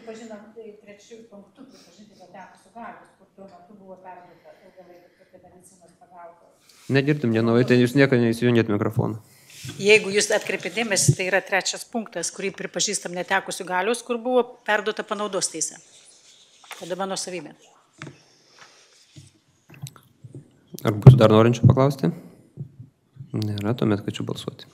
Negirdim, nenauja, tai jūs nieko neįsijungėt mikrofoną. Jeigu jūs atkreipėte dėmesį, tai yra trečias punktas, kurį pripažįstam netekusių galios, kur buvo perduota panaudos teisė. Tada mano savybė. Ar būtų dar norinčių paklausti? Nėra, tuomet kviečiu balsuoti.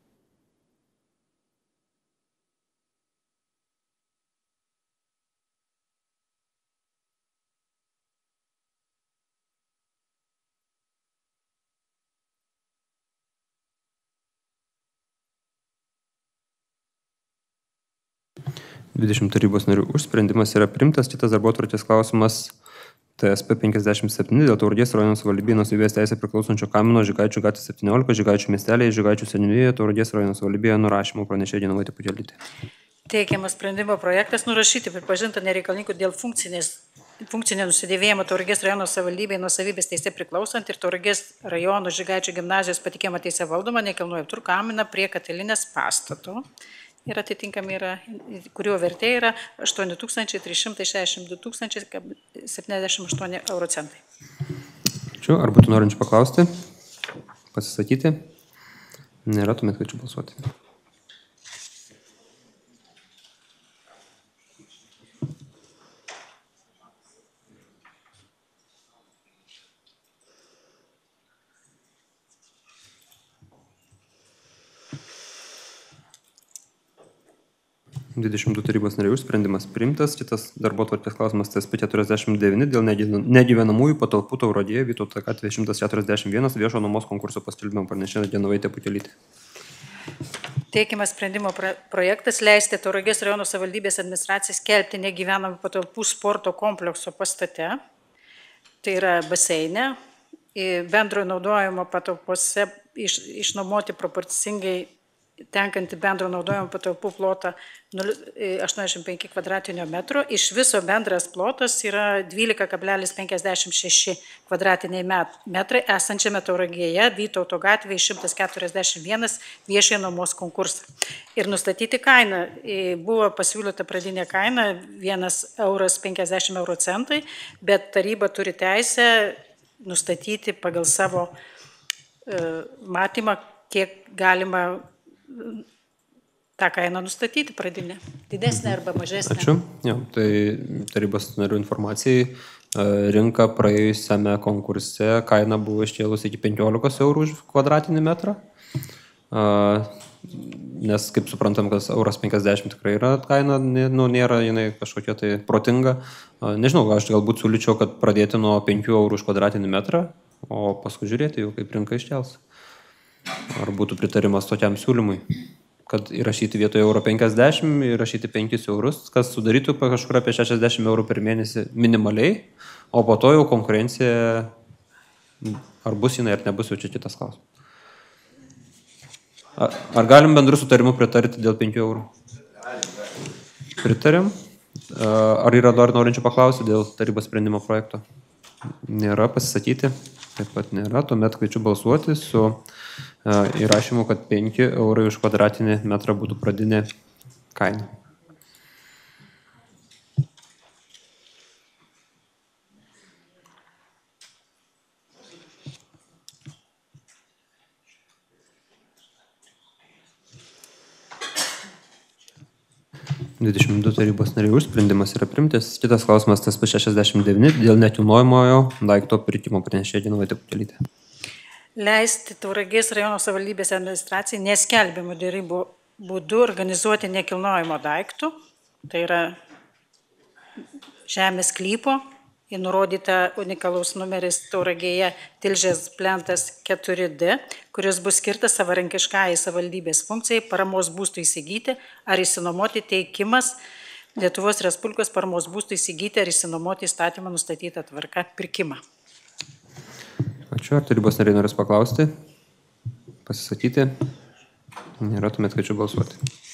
dvidešimt tarybos narių už, sprendimas yra priimtas, kitas darbotvarkės klausimas T S P penkiasdešimt septyni dėl Tauragės rajono savivaldybei nuosavybės teisė priklausančio Kamino Žygaičių gatvė septyniolika, Žygaičių miestelėje, Žygaičių seniūnijoje, Tauragės rajono savivaldybėje nurašymo pranešė Genovaitė Pudželytė. Teikiamas sprendimo projektas nurašyti pripažinta nereikalininkų dėl funkcinio nusidėvėjimo Tauragės rajono savivaldybei nuosavybės teisė priklausant ir Tauragės rajono Žygaičių gimnazijos patikėjimo teisė valdoma nekilnojamo turto Kaminą prie Katilinės pastato. Ir atitinkami yra, kurio vertė yra aštuoni tūkstančiai trys šimtai šešiasdešimt du tūkstančiai septyniasdešimt aštuoni euro centai. Ačiū. Ar būtų norinčių paklausti? Pasisakyti? Nėra, tuomet kviečiu balsuoti. dvidešimt du tarybos narių sprendimas priimtas, kitas darbotvarkės klausimas T S P keturiasdešimt devyni dėl negyvenamųjų patalpų Tauragėje, Vytauto gatvė šimtas keturiasdešimt vienas viešo nuomos konkurso paskelbimo pranešė Genovaitė Pudželytė. Teikiamas sprendimo projektas leisti Tauragės rajono savivaldybės administracijai skelbti negyvenamų patalpų sporto komplekso pastate, tai yra baseine, bendrojo naudojimo patalpose iš, išnuomoti proporcingai tenkantį bendro naudojimo patalpų plotą aštuoniasdešimt penki kvadratinio metro. Iš viso bendras plotas yra dvylika kablelis penkiasdešimt šeši kvadratiniai metrai esančiame Tauragėje, Vytauto gatvėje šimtas keturiasdešimt vienas viešojo nuomos konkursą. Ir nustatyti kainą. Buvo pasiūlyta pradinė kaina vienas euras penkiasdešimt euro centai, bet taryba turi teisę nustatyti pagal savo uh, matymą, kiek galima tą kainą nustatyti pradinę, didesnę arba mažesnę. Ačiū. Ja, tai tarybos narių informacijai rinka praėjusiame konkurse kaina buvo iškėlus iki penkiolikos eurų už kvadratinį metrą, nes kaip suprantam, kad euras penkiasdešimt tikrai yra kaina, nu, nėra jinai kažkokia tai protinga. Nežinau, aš galbūt siūlyčiau, kad pradėti nuo penkių eurų už kvadratinį metrą, o paskui žiūrėti jau, kaip rinka iškels. Ar būtų pritarimas tokiam siūlymui, kad įrašyti vietoje euro penkiasdešimt, įrašyti penkis eurus, kas sudarytų kažkur apie šešiasdešimt eurų per mėnesį minimaliai, o po to jau konkurencija, ar bus jinai, ar nebus, jau čia kitas klausimas. Ar, ar galim bendrų sutarimų pritarti dėl penkių eurų? Pritarim. Ar yra dar norinčių paklausti dėl tarybos sprendimo projekto? Nėra, pasisakyti. Taip pat nėra, tuomet kviečiu balsuoti su uh, įrašymu, kad penki eurai už kvadratinį metrą būtų pradinė kaina. dvidešimt du tarybos nariai už, sprendimas yra priimtas. Kitas klausimas tas šešiasdešimt devyni dėl nekilnojamojo daikto pirkimo pranešė Genovaitė Pudželytė. leisti Tauragės rajono savivaldybės administracijai neskelbiamų dėrybų būdu organizuoti nekilnojamo daiktų, tai yra žemės sklypo, į nurodytą unikalaus numeris Tauragėje Tilžės plentas keturi D, kuris bus skirtas savarankiškai savivaldybės funkcijai paramos būstų įsigyti ar įsinuomoti teikimas Lietuvos Respublikos paramos būstų įsigyti ar įsinuomoti įstatymą nustatytą tvarka pirkimą. Ačiū. Ar tarybos nariai norės paklausti? Pasisakyti? Nėra, tuomet kviečiu balsuoti.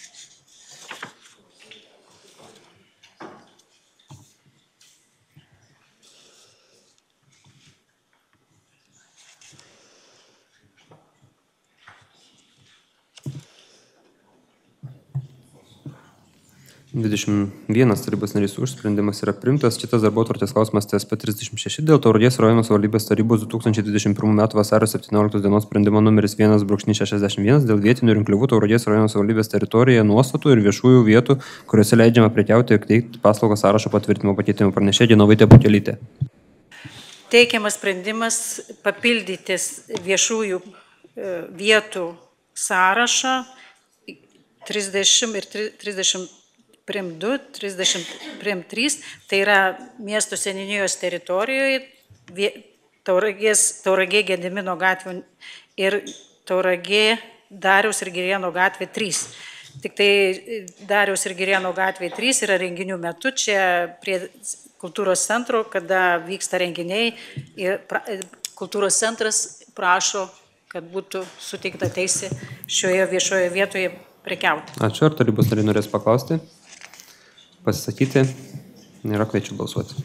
dvidešimt vienas tarybos narys už, sprendimas yra priimtas. Kitas darbotvarkės klausimas T S P trisdešimt šeši dėl Tauragės rajono savivaldybės tarybos du tūkstančiai dvidešimt pirmų metų vasario septynioliktos dienos sprendimo numeris vienas šešiasdešimt vienas dėl vietinių rinkliavų Tauragės rajono savivaldybės teritorijoje nuostatų ir viešųjų vietų, kuriuose leidžiama prekiauti ir teikti paslaugos sąrašo patvirtinimo pakeitimų. Pranešė Genovaitė Pukelytė. Teikiamas sprendimas papildyti viešųjų vietų sąrašą trisdešimt ir trisdešimt prim du, trisdešimt prim trys, tai yra miesto seniūnijos teritorijoje, Tauragės, Tauragė Gedimino gatvė ir Tauragė Dariaus ir Girėno gatvė trys. Tik tai Dariaus ir Girėno gatvė trys yra renginių metu, čia prie kultūros centro, kada vyksta renginiai, ir kultūros centras prašo, kad būtų suteikta teisė šioje viešoje vietoje prekiauti. Ačiū. Ar tarybos nariai norės paklausti? Pasisakyti? Nėra, kviečiu balsuoti.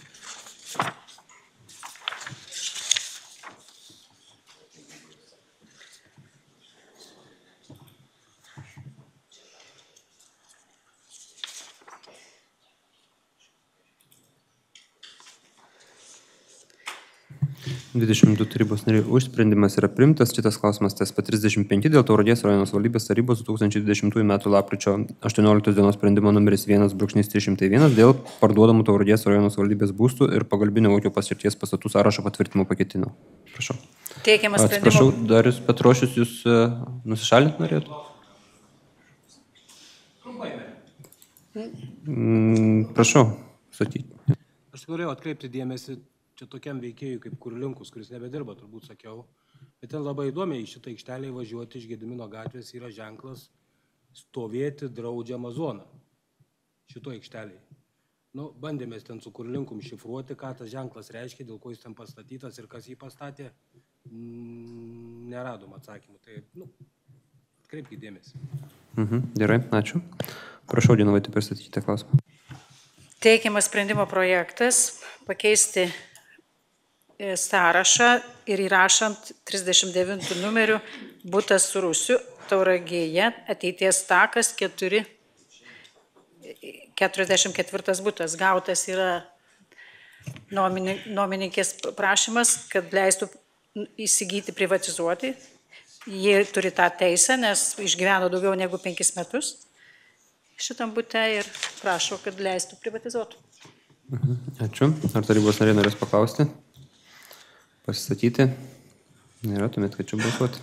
dvidešimt du tarybos nariai už, sprendimas yra priimtas. Kitas klausimas T S P trisdešimt penki dėl Tauragės rajono savivaldybės tarybos du tūkstančiai dvidešimtųjų metų lapkričio aštuonioliktos dienos sprendimo numeris vienas trys šimtai vienas dėl parduodamų Tauragės rajono savivaldybės būstų ir pagalbinio ūkio paskirties pastatų sąrašo patvirtinimo pakeitimo. Prašau. Teikiamas sprendimas. Atsiprašau, Darius Petrošius, jūs uh, nusišalinti norėtų? Mm, prašau, sakyti. Aš norėjau atkreipti dėmesį čia tokiam veikėjui kaip Kurlinkus, kuris nebedirba, turbūt sakiau. Bet ten labai įdomiai į šitą aikštelę įvažiuoti iš Gedimino gatvės yra ženklas stovėti draudžiamą zoną. Šito aikštelėje. Nu, bandėmės ten su Kurlinkum šifruoti, ką tas ženklas reiškia, dėl ko jis ten pastatytas ir kas jį pastatė. Neradom atsakymų. Tai, nu, atkreipkite dėmesį. Mhm, gerai, ačiū. Prašau, Genovaitė, pristatykite klausimą. Teikiamas sprendimo projektas pakeisti sąrašą ir įrašant trisdešimt devintų numerių butas su Rūsiu Tauragėje, ateities takas keturi, keturiasdešimt ketvirtas butas. Gautas yra nuomininkės prašymas, kad leistų įsigyti, privatizuoti. Jie turi tą teisę, nes išgyveno daugiau negu penkis metus šitam bute ir prašo, kad leistų privatizuoti. Ačiū. Ar tarybos nariai norės paklausti? Pasisakyti? Nėra, tuomet kviečiu balsuoti.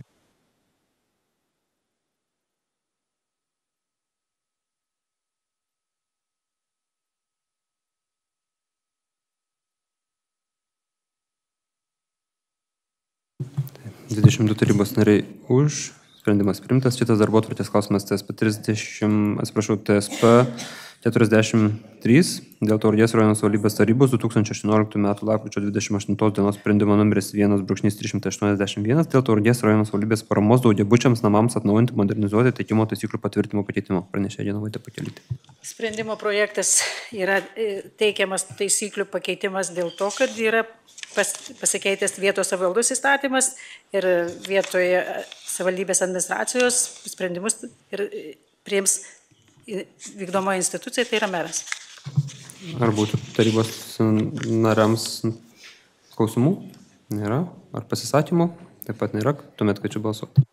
dvidešimt du tarybos nariai už. Sprendimas priimtas. Šitas darbotvarkės klausimas T S P trisdešimt, atsiprašau, T S P keturiasdešimt trys dėl Tauragės rajono savivaldybės tarybos du tūkstančiai aštuonioliktų metų lapkričio dvidešimt aštuntos dienos sprendimo numeris vienas trys šimtai aštuoniasdešimt vienas dėl Tauragės rajono savivaldybės paramos daugiabučiams namams atnaujinti, modernizuoti teikimo taisyklių patvirtinimo pakeitimo. Pranešė Genovaitė Pukelytė. Sprendimo projektas yra teikiamas taisyklių pakeitimas dėl to, kad yra pas, pasikeitęs vietos savivaldos įstatymas ir vietoje savivaldybės administracijos sprendimus ir priims vykdomoji institucija, tai yra meras. Ar būtų tarybos nariams klausimų? Nėra. Ar pasisakymų? Taip pat nėra. Tuomet kviečiu balsuoti.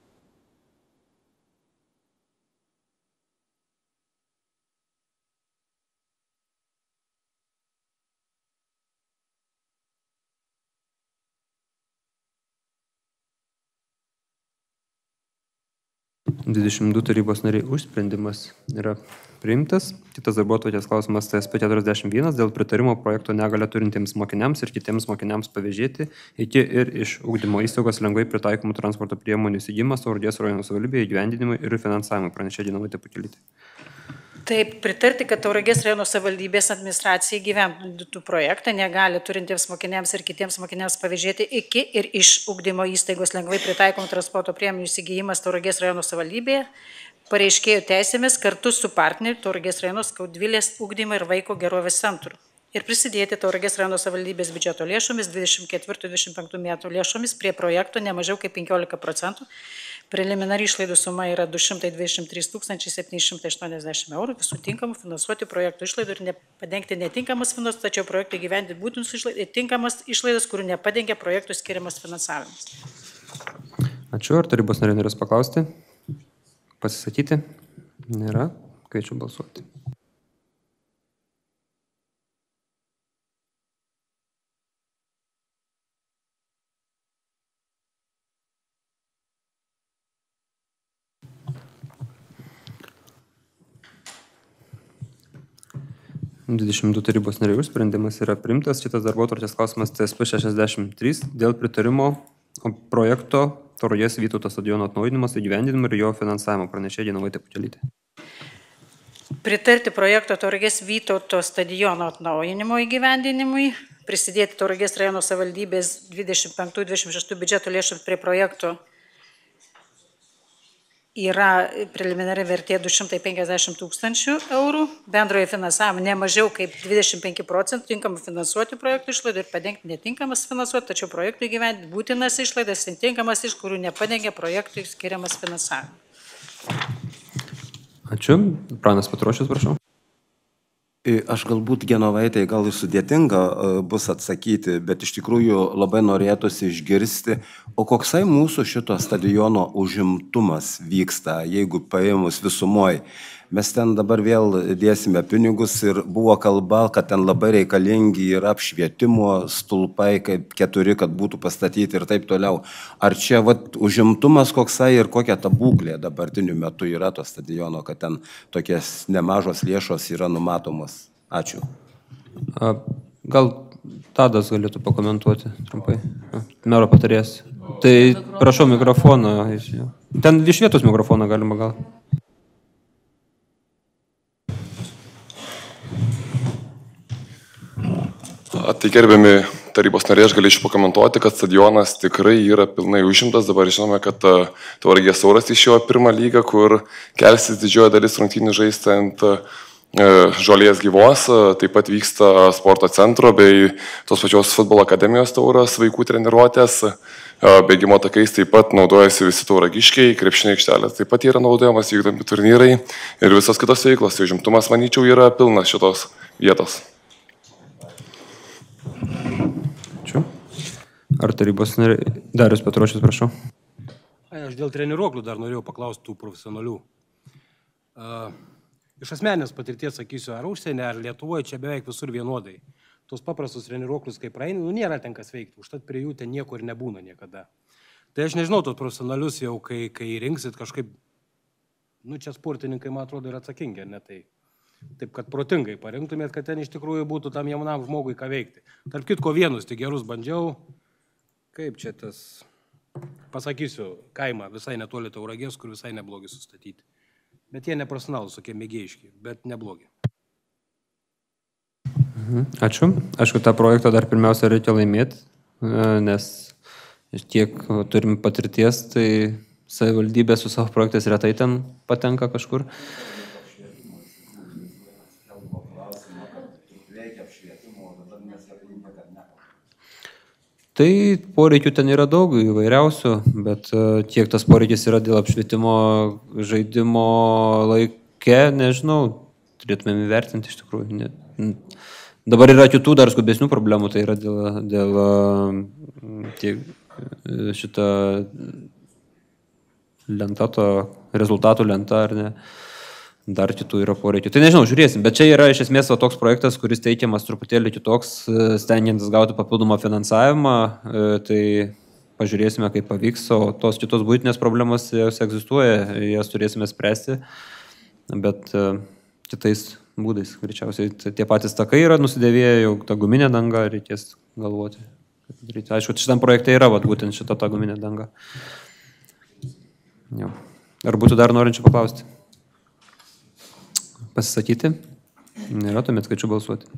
dvidešimt du tarybos nariai už, sprendimas yra priimtas. Kitas darbotvarkės klausimas T S P keturiasdešimt vienas dėl pritarimo projekto negalią turintiems mokiniams ir kitiems mokiniams pavėžėti iki ir iš ugdymo įstaigos lengvai pritaikomų transporto priemonių įsigijimas Tauragės rajono savivaldybėje įgyvendinimui ir finansavimui, pranešė Genovaitė Pukelytė. Taip, pritarti, kad Tauragės rajono savivaldybės administracija įgyvendintų projektą negali turintiems mokiniams ir kitiems mokiniams pavėžėti iki ir iš ugdymo įstaigos lengvai pritaikomų transporto priemonių įsigijimas Tauragės rajono savivaldybėje pareiškėjų teisėmis kartu su partneriu Tauragės rajono Skaudvilės ugdymo ir vaiko gerovės centru ir prisidėti Tauragės rajono savivaldybės biudžeto lėšomis dvidešimt ketvirtų dvidešimt penktų metų lėšomis prie projekto ne mažiau kaip penkiolika procentų. Preliminari išlaidų suma yra du šimtai dvidešimt trys tūkstančiai septyni šimtai aštuoniasdešimt eurų, visų tinkamų finansuoti projektų išlaidų ir nepadengti netinkamas finansus, tačiau projektų įgyvendinti būtinus išlaidas ir tinkamas išlaidas, kurių nepadengia projektų skiriamas finansavimas. Ačiū. Ar tarybos nariai norės paklausti? Pasisakyti? Nėra. Kviečiu balsuoti. dvidešimt du tarybos nariai už, sprendimas yra priimtas. Šitas darbotvarkės klausimas T S P šešiasdešimt trys dėl pritarimo projekto Tauragės Vytauto stadiono atnaujinimas įgyvendinimui ir jo finansavimo, pranešė Genovaitė Pukelytė. Pritarti projekto Tauragės Vytauto stadiono atnaujinimo įgyvendinimui, prisidėti Tauragės rajono savivaldybės dvidešimt penktų dvidešimt šeštų biudžeto lėšų prie projekto yra preliminari vertė du šimtai penkiasdešimt tūkstančių eurų, bendrojo finansavimo ne mažiau kaip dvidešimt penki procentų tinkamų finansuoti projektų išlaidų ir padengti netinkamas finansuoti, tačiau projektų įgyvendinti būtinas išlaidas ir tinkamas iš kurių nepadengia projektų skiriamas finansavimas. Ačiū. Pranas Petrošius, prašau. Aš galbūt Genovaitei gal ir sudėtinga bus atsakyti, bet iš tikrųjų labai norėtųsi išgirsti, o koksai mūsų šito stadiono užimtumas vyksta, jeigu paėmus visumoj. Mes ten dabar vėl dėsime pinigus ir buvo kalba, kad ten labai reikalingi yra apšvietimo stulpai, kaip keturi, kad būtų pastatyti ir taip toliau. Ar čia vat, užimtumas koksai ir kokia ta būklė dabartiniu metu yra to stadiono, kad ten tokias nemažos lėšos yra numatomos? Ačiū. Gal Tadas galėtų pakomentuoti trumpai. Mero patarėjas. Tai prašau mikrofoną. Ten iš vietos mikrofoną galima gal. Tai gerbiami tarybos nariai, aš galėčiau pakomentuoti, kad stadionas tikrai yra pilnai užimtas. Dabar žinome, kad Tauragės Sauras iš jo pirmą lygą, kur kelsis didžioji dalis rungtynių žaisti ant žolės gyvos. Taip pat vyksta sporto centro bei tos pačios futbolo akademijos Tauras vaikų treniruotės. Bėgimo takais taip pat naudojasi visi tauragiškiai, krepšinio aikštelės taip pat yra naudojamas, vykdomi turnyrai ir visos kitos veiklos. Tai užimtumas, manyčiau, yra pilnas šitos vietos. Ačiū. Ar tarybos nariai? Darius Petrošius, prašau. Aš dėl treniruoklių dar norėjau paklausti tų profesionalių. Uh, iš asmenės patirties sakysiu, ar užsienė, ar Lietuvoje čia beveik visur vienodai. Tos paprastus treniruoklius, kaip praeini, nu nėra ten kas veikti, užtat prie jų ten nieko ir nebūna niekada. Tai aš nežinau, tos profesionalius jau, kai, kai rinksit kažkaip, nu čia sportininkai, man atrodo, yra atsakingi, ne tai. Taip, kad protingai parinktumėt, kad ten iš tikrųjų būtų tam jaunam žmogui ką veikti. Tarp kitko vienus, tik gerus bandžiau, kaip čia tas, pasakysiu, kaimą visai netoli Tauragės, kur visai neblogi sustatyti. Bet jie neprofesionalūs, tokie mėgėjiški, bet neblogi. Ačiū. Aišku, tą projektą dar pirmiausia reikia laimėti, nes tiek turim patirties, tai savivaldybė su savo projektais retai ten patenka kažkur. Tai poreikių ten yra daug įvairiausių, bet kiek tas poreikis yra dėl apšvietimo žaidimo laike, nežinau, turėtumėm įvertinti iš tikrųjų. Ne. Dabar yra kitų dar skubesnių problemų, tai yra dėl, dėl tiek, šitą lenta, to rezultatų lenta ar ne. Dar kitų yra poreikių. Tai nežinau, žiūrėsim, bet čia yra iš esmės va, toks projektas, kuris teikiamas truputėlį kitoks, stengiantis gauti papildomą finansavimą, tai pažiūrėsime, kaip pavyks, o tos kitos būtinės problemos jos egzistuoja, jas turėsime spręsti, bet kitais būdais, greičiausiai tie patys takai yra nusidėvėję, jau ta guminė danga, reikės galvoti. Aišku, šitam projekte yra vat, būtent šita ta guminė danga. Jau. Ar būtų dar norinčių paklausti? Pasisakyti? Nėra, tuomet skaičiu balsuoti.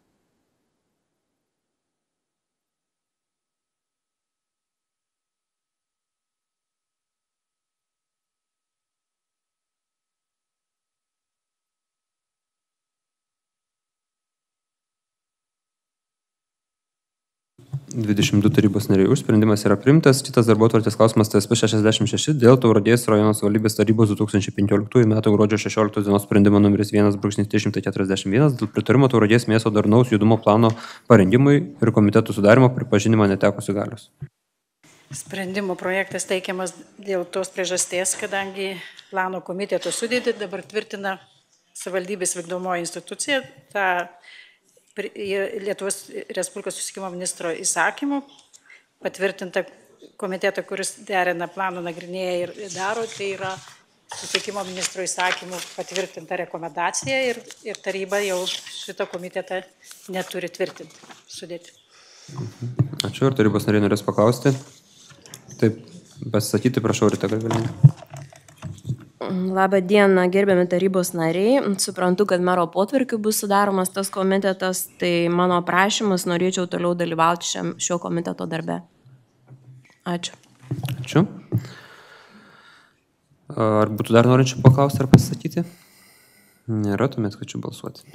dvidešimt du tarybos nariai už, sprendimas yra priimtas. Kitas darbotvarkės klausimas T S P šešiasdešimt šeši dėl Tauragės rajono savivaldybės tarybos du tūkstančiai penkioliktųjų metų gruodžio šešioliktos dienos sprendimo numeris vienas trys šimtai keturiasdešimt vienas dėl pritarimo Tauragės miesto darnaus judumo plano parengimui ir komitetų sudarimo pripažinimo netekusių galios. Sprendimo projektas teikiamas dėl tos priežasties, kadangi plano komiteto sudėtį dabar tvirtina savivaldybės vykdomoji institucija, tą Lietuvos Respublikos susisiekimo ministro įsakymu patvirtinta komitetą, kuris derina plano nagrinėja ir daro, tai yra susisiekimo ministro įsakymu patvirtinta rekomendacija ir, ir taryba jau šitą komitetą neturi tvirtinti, sudėti. Ačiū, ar tarybos nariai norės paklausti? Taip, pasisakyti, prašau, Rita Gabrielienė. Labą dieną, gerbiami tarybos nariai. Suprantu, kad mero potvarkiu bus sudaromas tas komitetas, tai mano prašymas, norėčiau toliau dalyvauti šiam, šio komiteto darbe. Ačiū. Ačiū. Ar būtų dar norinčių paklausti ar pasisakyti? Nėra, tuomet kviečiu balsuoti.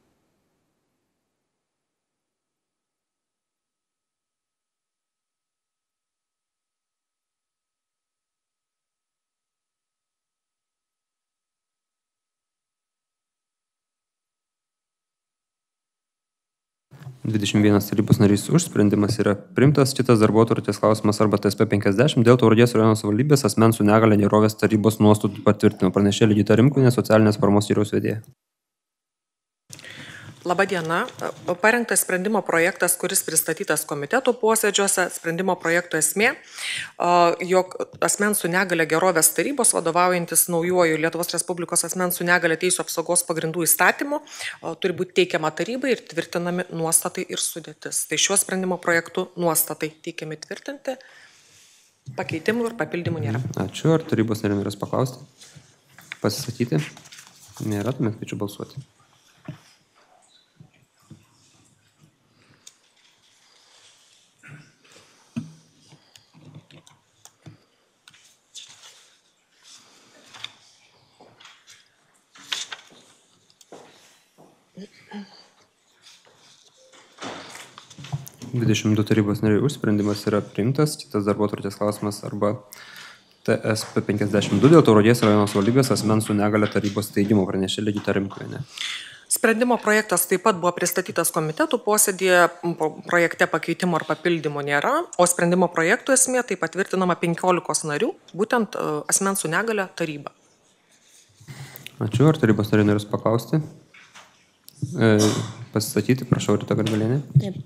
dvidešimt vienas tarybos narys už, sprendimas yra priimtas. Kitas darbotvarkės klausimas arba T S P penkiasdešimt dėl Tauragės rajono savivaldybės asmens su negalia gerovės tarybos nuostatų patvirtinimo. Pranešė Ligita Rimkuvienė, socialinės paramos skyriaus vedėja. Labą dieną. Parengtas sprendimo projektas, kuris pristatytas komiteto posėdžiuose. Sprendimo projekto esmė, jog asmens su negalia gerovės tarybos vadovaujantis naujuoju Lietuvos Respublikos asmens su negalia teisų apsaugos pagrindų įstatymu turi būti teikiama tarybai ir tvirtinami nuostatai ir sudėtis. Tai šiuo sprendimo projektu nuostatai teikiami tvirtinti, pakeitimų ir papildymų nėra. Ačiū. Ar tarybos nariai norės paklausti? Pasisakyti? Nėra, tuomet kviečiu balsuoti. dvidešimt du tarybos nariai už, sprendimas yra priimtas. Kitas darbotvarkės klausimas arba T S P penkiasdešimt du dėl Tauragės rajono savivaldybės asmens su negalia tarybos steigimo. Pranešė Ligita Rimkuvienė. Sprendimo projektas taip pat buvo pristatytas komitetų posėdėje, projekte pakeitimo ar papildymo nėra, o sprendimo projektų esmė tai patvirtinama penkiolikos narių, būtent asmens su negalia taryba. Ačiū. Ar tarybos nariai norės paklausti? E, pasisakyti, prašau, Rita Gabrielienė. Taip.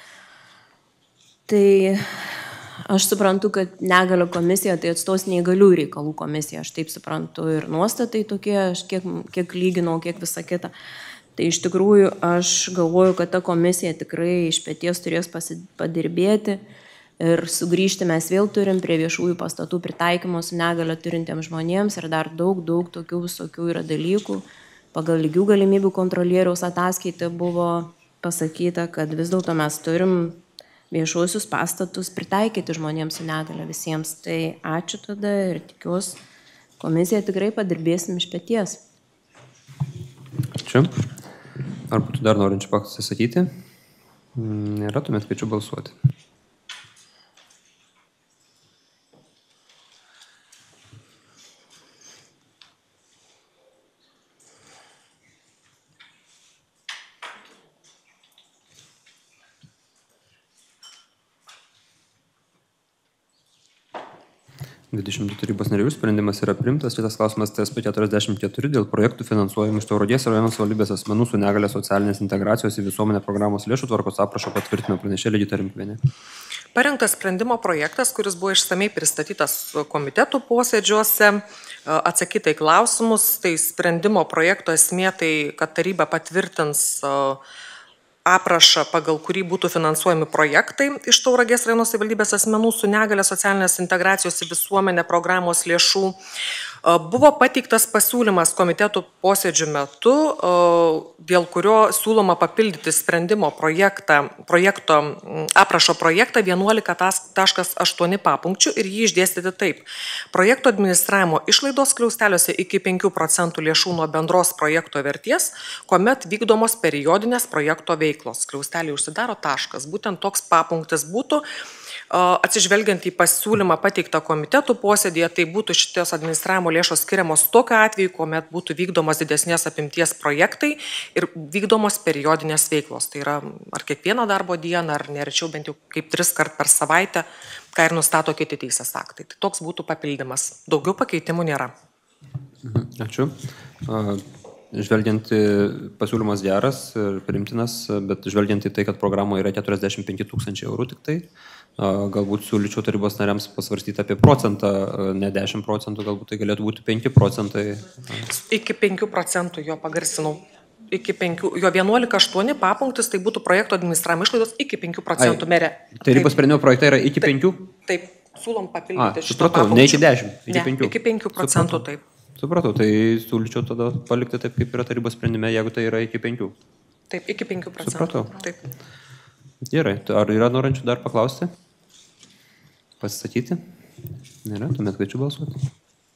Tai aš suprantu, kad negalio komisija tai atstos neįgalių reikalų komisija, aš taip suprantu ir nuostatai tokie, aš kiek, kiek lyginau, kiek visą kitą. Tai iš tikrųjų aš galvoju, kad ta komisija tikrai iš peties turės padirbėti ir sugrįžti mes vėl turim prie viešųjų pastatų pritaikymo su negalio turintiems žmonėms ir dar daug, daug tokių visokių yra dalykų. Pagal lygių galimybių kontrolieriaus ataskaitą buvo pasakyta, kad vis dėlto mes turim viešuosius pastatus pritaikyti žmonėms su negalia visiems. Tai ačiū tada ir tikiuosi, komisija tikrai padirbėsim iš peties. Ačiū. Ar būtų dar norinčių pasisakyti? Nėra, tuomet kviečiu balsuoti. dvidešimt du tarybos narių sprendimas yra priimtas. Kitas klausimas T S P keturiasdešimt keturi dėl projektų finansuojamų iš Tauragės rajono savivaldybės asmenų su negale socialinės integracijos į visuomenę programos lėšų tvarkos aprašo patvirtino pranešė Ligita Rimkuvienė. Parengtas sprendimo projektas, kuris buvo išsamei pristatytas komitetų posėdžiuose, atsakyta į klausimus. Tai sprendimo projekto esmė tai, kad taryba patvirtins aprašą, pagal kurį būtų finansuojami projektai iš Tauragės rajono savivaldybės asmenų su negale socialinės integracijos į visuomenę programos lėšų. Buvo pateiktas pasiūlymas komitetų posėdžių metu, dėl kurio siūloma papildyti sprendimo projektą, projekto, aprašo projektą vienuolika taškas aštuoni papunkčių ir jį išdėstyti taip. Projekto administravimo išlaidos skliausteliuose iki penkių procentų lėšų nuo bendros projekto verties, kuomet vykdomos periodinės projekto veiklos. Skliausteliai užsidaro taškas. Būtent toks papunktis būtų. Atsižvelgiant į pasiūlymą pateiktą komitetų posėdėje, tai būtų šitos administravimo lėšos skiriamos tokiu atveju, kuomet būtų vykdomos didesnės apimties projektai ir vykdomos periodinės veiklos. Tai yra ar kiekvieną darbo dieną, ar nerečiau bent jau kaip tris kart per savaitę, ką ir nustato kiti teisės aktai. Tai toks būtų papildymas. Daugiau pakeitimų nėra. Ačiū. Žvelgiant į pasiūlymas geras ir priimtinas, bet žvelgiant į tai, kad programoje yra keturiasdešimt penki tūkstančiai eurų tik tai, galbūt siūlyčiau tarybos nariams pasvarstyti apie procentą, ne dešimt procentų, galbūt tai galėtų būti penki procentai. Iki penkių procentų jo pagarsinau. Iki penkių, jo vienuolika aštuoni papunktis, tai būtų projekto administravimo išlaidos iki penkių procentų merė. Tarybos sprendimo projektai yra iki penkių? Taip, siūlom papildyti šitą papunkčių. Ne iki dešimt, iki penkių. Ne, iki penkių procentų, taip. Supratau, tai siūlyčiau tada palikti taip, kaip yra tarybos sprendime, jeigu tai yra iki penkių. Taip, iki penkių procentų. Supratau. Taip. Gerai, ar yra norančių dar paklausti? Pasisakyti? Nėra, tuomet kviečiu balsuoti.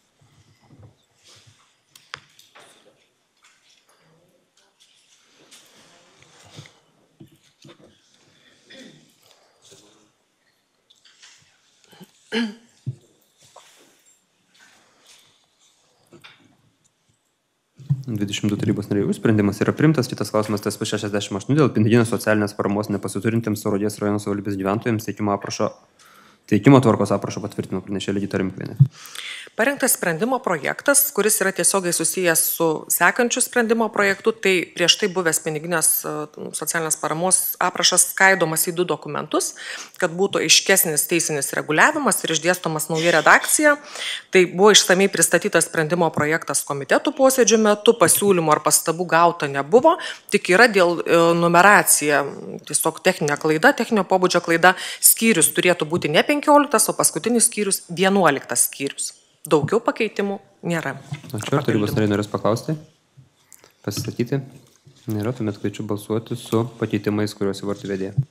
dvidešimt du tarybos narių sprendimas yra priimtas. Kitas klausimas T S P šešiasdešimt aštuoni dėl piniginės socialinės paramos nepasiturintiems Tauragės rajono savivaldybės gyventojams teikimo aprašo Teikimo tvarkos aprašo patvirtino pranešė Ligita Rimkuvienė. Parengtas sprendimo projektas, kuris yra tiesiogiai susijęs su sekančiu sprendimo projektu, tai prieš tai buvęs piniginės socialinės paramos aprašas skaidomas į du dokumentus, kad būtų aiškesnis teisinis reguliavimas ir išdėstomas nauja redakcija. Tai buvo išsamei pristatytas sprendimo projektas komitetų posėdžių metu, pasiūlymų ar pastabų gauta nebuvo, tik yra dėl numeracija, tiesiog techninė klaida, techninio pobūdžio klaida, skyrius turėtų būti ne penkioliktas, o paskutinis skyrius vienuoliktas skyrius. Daugiau pakeitimų nėra. Ačiū, ar tarybos nariai norės paklausti? Pasisakyti? Nėra, tuomet kviečiu balsuoti su pakeitimais, kuriuos įvardė vedėja.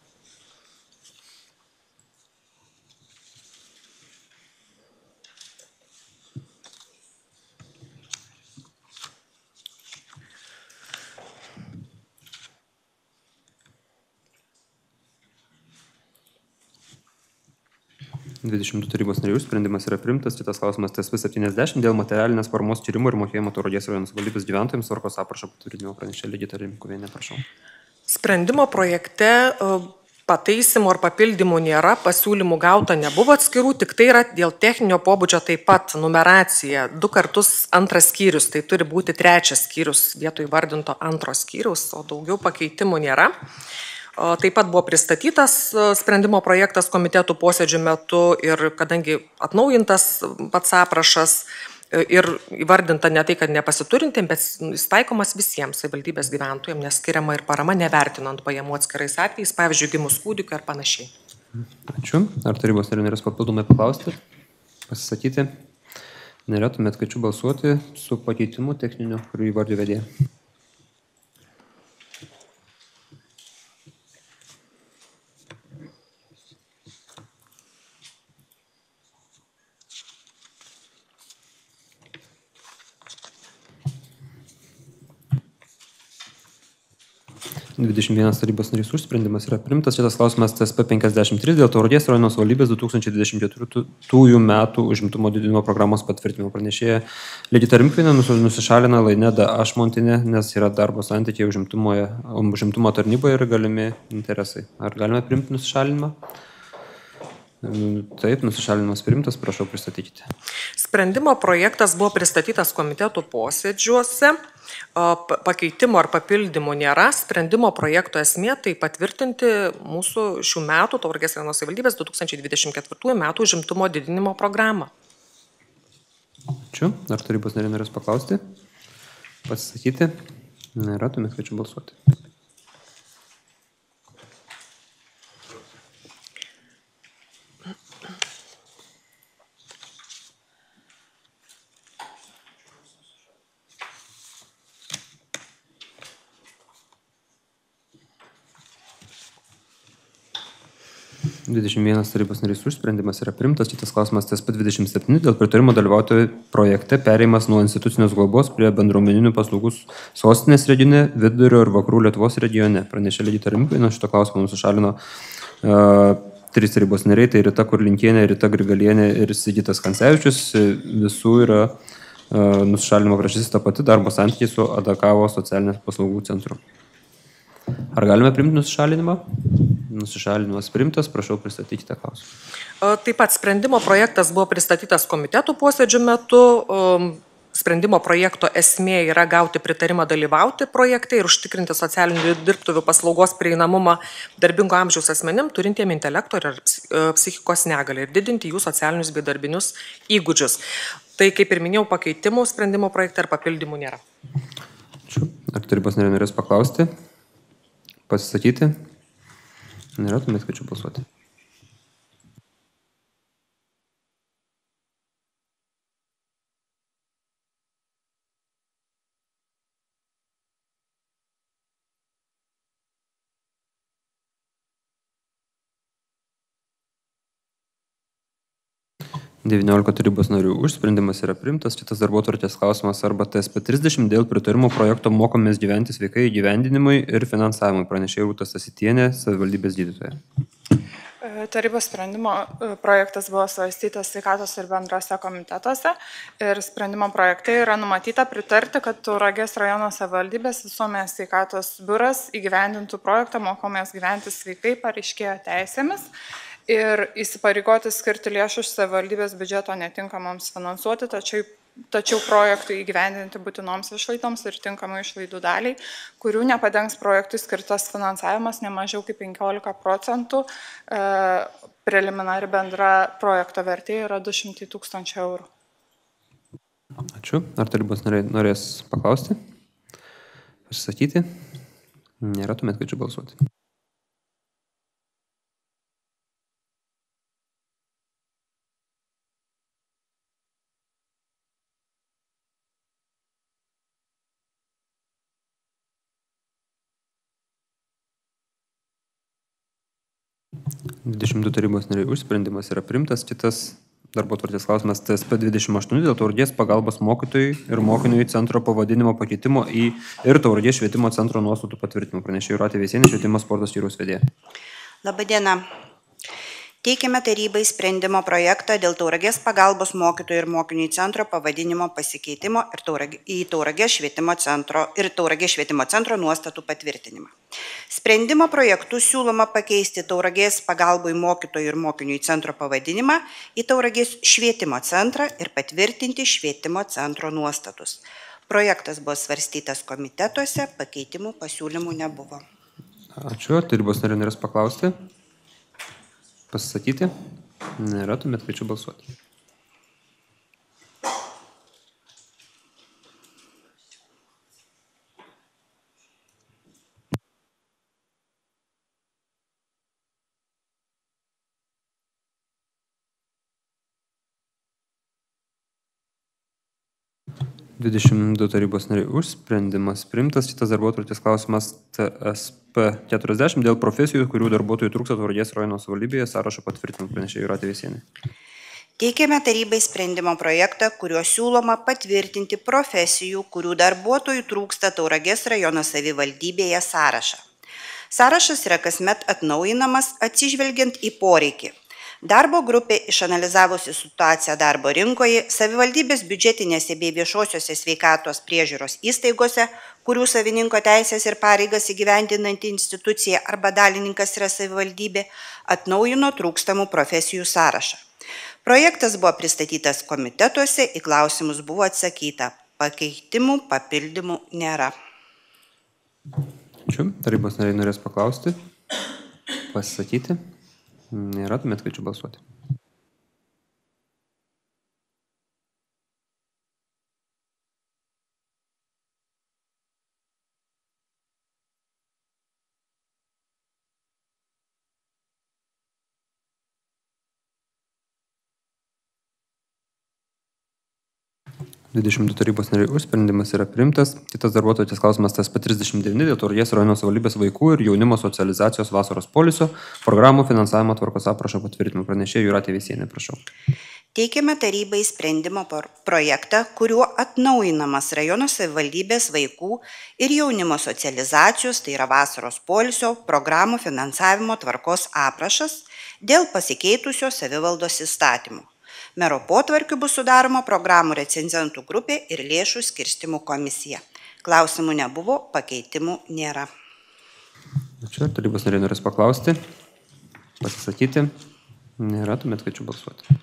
dvidešimt du tarybos narių sprendimas yra priimtas. Kitas klausimas T S P septyniasdešimt dėl materialinės paramos tyrimų ir mokėjimo Tauragės rajono savivaldybės gyventojams tvarkos aprašo patvirtinimo pranešė Ligita Rimkuvienė, prašau. Sprendimo projekte pataisimų ar papildymų nėra, pasiūlymų gauta nebuvo atskirų, tik tai yra dėl techninio pobūdžio taip pat numeracija. Du kartus antras skyrius, tai turi būti trečias skyrius vietoj vardinto antro skyrius, o daugiau pakeitimų nėra. Taip pat buvo pristatytas sprendimo projektas komitetų posėdžių metu ir kadangi atnaujintas pats aprašas ir įvardinta ne tai, kad nepasiturintiem, bet jis taikomas visiems savivaldybės gyventojams, nes skiriama ir parama nevertinant pajamų atskirais atvejais, pavyzdžiui, gimus kūdikiu ar panašiai. Ačiū. Ar tarybos nariai norės papildomai paklausti, pasisakyti? Nėra, tuomet kviečiu balsuoti su pakeitimu techniniu, kurį įvardė vedėja. dvidešimt vienas tarybos narys už, sprendimas yra priimtas. Šitas klausimas T S P penkiasdešimt trys dėl Tauragės rajono savivaldybės du tūkstančiai dvidešimt ketvirtųjų metų užimtumo didinimo programos patvirtinimo pranešėja Ligita Rimkuvienė nusišalina Laineda Ašmontinė, nes yra darbo santykiai užimtumo tarnyboje ir galimi interesai. Ar galime priimti nusišalinimą? Taip, nusišalinimas priimtas, prašau pristatykite. Sprendimo projektas buvo pristatytas komitetų posėdžiuose, pakeitimo ar papildymų nėra. Sprendimo projekto esmė tai patvirtinti mūsų šių metų Tauragės rajono savivaldybės du tūkstančiai dvidešimt ketvirtųjų metų užimtumo didinimo programą. Ačiū. Ar tarybos nariai norės paklausti? Pasisakyti? Nėra, tuomet kviečiu balsuoti. dvidešimt vienas tarybos narys už, sprendimas yra priimtas. Kitas klausimas T S P dvidešimt septyni dėl pritarimo dalyvauti projekte perėjimas nuo institucinės globos prie bendruomeninių paslaugų sostinės regione, vidurio ir vakarų Lietuvos regione. Pranešė Ligita Rimkai, nuo šito klausimo nusišalino uh, trys tarybos nariai, tai Rita Kurlinkienė, Rita Grigalienė ir Sigitas Kancevičius. Visų yra uh, nusišalinimo prašysis ta pati darbo santykiai su Adakavo socialinės paslaugų centru. Ar galime priimti nusišalinimą? Nusišalinimas priimtas, prašau pristatykite klausimą. Taip pat sprendimo projektas buvo pristatytas komitetų posėdžių metu. Sprendimo projekto esmė yra gauti pritarimą dalyvauti projekte ir užtikrinti socialinių dirbtuvių paslaugos prieinamumą darbingo amžiaus asmenim, turintiem intelekto ir psichikos negalę ir didinti jų socialinius bei darbinius įgūdžius. Tai, kaip ir minėjau, pakeitimų sprendimo projekte ar papildymų nėra. Ačiū. Ar tarybos nariai norės paklausti? Pasisakyti? Nėra, tuomet kviečiu balsuoti. devyniolika tarybos narių už, sprendimas yra priimtas. Kitas darbotvarkės klausimas arba T S P trisdešimt dėl pritarimo projekto Mokomės gyventi sveikai įgyvendinimui ir finansavimui. Pranešė Rūta Stasytienė, savivaldybės gydytoja. Tarybos sprendimo projektas buvo svarstytas sveikatos ir bendrose komitetuose ir sprendimo projekte yra numatyta pritarti, kad Tauragės rajono savivaldybės visuomenės sveikatos biuras įgyvendintų projektą Mokomės gyventi sveikai pareiškėjo teisėmis ir įsipareigoti skirti lėšų iš savivaldybės biudžeto netinkamoms finansuoti, tačiau, tačiau projektui įgyvendinti būtinoms išlaidoms ir tinkamų išlaidų daliai, kurių nepadengs projektui skirtas finansavimas ne mažiau kaip penkiolika procentų. E, preliminari bendra projekto vertė yra du šimtai tūkstančių eurų. Ačiū. Ar tarybos nariai norės paklausti? Pasisakyti? Nėra, tuomet kviečiu balsuoti. dvidešimt du tarybos nariai už, sprendimas yra priimtas. Kitas darbotvarkės klausimas T S P dvidešimt aštuoni dėl Tauragės pagalbos mokytojui ir mokiniui centro pavadinimo pakeitimo į ir Tauragės švietimo centro nuostatų patvirtinimo. Pranešė Jūratė Veisienė, švietimo sporto skyriaus vedėja. Labadiena. Teikiame tarybai sprendimo projektą dėl Tauragės pagalbos mokytojų ir mokinių centro pavadinimo pasikeitimo ir Tauragė, į Tauragės švietimo centro ir Tauragės švietimo centro nuostatų patvirtinimą. Sprendimo projektu siūloma pakeisti Tauragės pagalbai mokytojų ir mokinių centro pavadinimą į Tauragės švietimo centrą ir patvirtinti švietimo centro nuostatus. Projektas buvo svarstytas komitetuose, pakeitimų pasiūlymų nebuvo. Ačiū. Tarybos nariai norės paklausti? Pasisakyti? Nėra, tuomet kviečiu balsuoti. dvidešimt du tarybos nariai už, sprendimas priimtas. Kitas darbotvarkės klausimas T S P keturiasdešimt dėl profesijų, kurių darbuotojų trūksta Tauragės rajono savivaldybėje, sąrašo patvirtinimą. Pranešė Jūratė Veisienė. Teikiame tarybai sprendimo projektą, kuriuo siūloma patvirtinti profesijų, kurių darbuotojų trūksta Tauragės rajono savivaldybėje sąrašą. Sąrašas yra kasmet atnaujinamas atsižvelgiant į poreikį. Darbo grupė išanalizavusi situaciją darbo rinkoje, savivaldybės biudžetinėse bei viešosiuose sveikatos priežiūros įstaigose, kurių savininko teisės ir pareigas įgyvendinanti institucija arba dalininkas yra savivaldybė, atnaujino trūkstamų profesijų sąrašą. Projektas buvo pristatytas komitetuose, į klausimus buvo atsakyta. Pakeitimų, papildymų nėra. Ačiū. Tarybos nariai norės paklausti, pasisakyti. Nėra, tuomet kviečiu balsuoti. dvidešimt du tarybos nariai už, sprendimas yra priimtas. Kitas darbuotojas klausimas T S P trisdešimt devyni dėl Tauragės rajono savivaldybės vaikų ir jaunimo socializacijos vasaros poilsio programų finansavimo tvarkos aprašo patvirtinimo. Pranešėja Jūratė Veisienė, prašau. Teikiame tarybai sprendimo projektą, kuriuo atnaujinamas rajono savivaldybės vaikų ir jaunimo socializacijos, tai yra vasaros poilsio programų finansavimo tvarkos aprašas dėl pasikeitusios savivaldos įstatymų. Mero potvarkiu bus sudaroma programų recenzentų grupė ir lėšų skirstimų komisija. Klausimų nebuvo, pakeitimų nėra. Ačiū. Tarybos nariai norės paklausti, pasisakyti. Nėra, tuomet kviečiu balsuoti.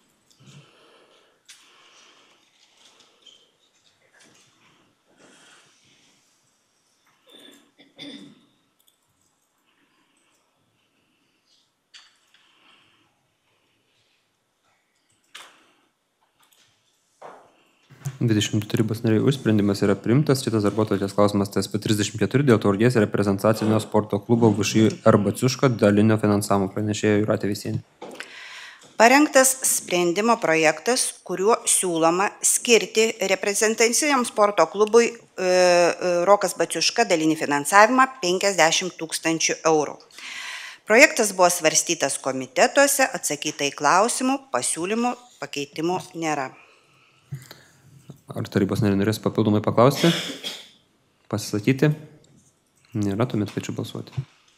dvidešimt du tarybos nariai už, sprendimas yra priimtas. Šitas darbuotojas klausimas T S P trisdešimt keturi dėl Tauragės reprezentacinio sporto klubo V Š I R Baciuška dalinio finansavimo. Pranešėja Jūratė Veisienė. Parengtas sprendimo projektas, kuriuo siūloma skirti reprezentaciniam sporto klubui e, Rokas Baciuška dalinį finansavimą penkiasdešimt tūkstančių eurų. Projektas buvo svarstytas komitetuose, atsakyta į klausimų, pasiūlymų, pakeitimų nėra. Ar tarybos nariai norės papildomai paklausti? Pasisakyti? Nėra, tuomet kviečiu balsuoti.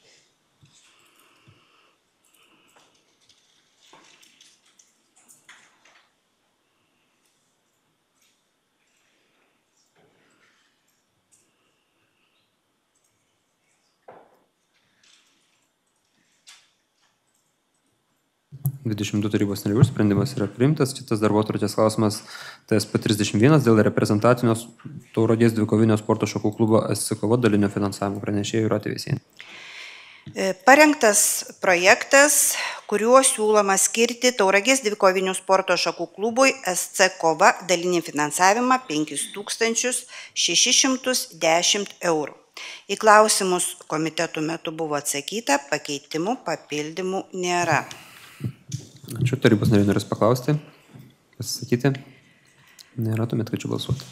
dvidešimt du tarybos nariai už, sprendimas yra priimtas. Šitas darbuotojas klausimas T S P trisdešimt vienas dėl reprezentacinio Tauragės dvikovinio sporto šakų klubo S C Kova dalinio finansavimo. Pranešėja Jūratė Veisienė. Parengtas projektas, kuriuo siūloma skirti Tauragės dvikovinių sporto šakų klubui S C Kova dalinį finansavimą penkis tūkstančius šešis šimtus dešimt eurų. Į klausimus komitetų metu buvo atsakyta, pakeitimų, papildymų nėra. Ačiū. Tarybos nariai norės paklausti, pasisakyti. Nėra, tuomet kviečiu balsuoti.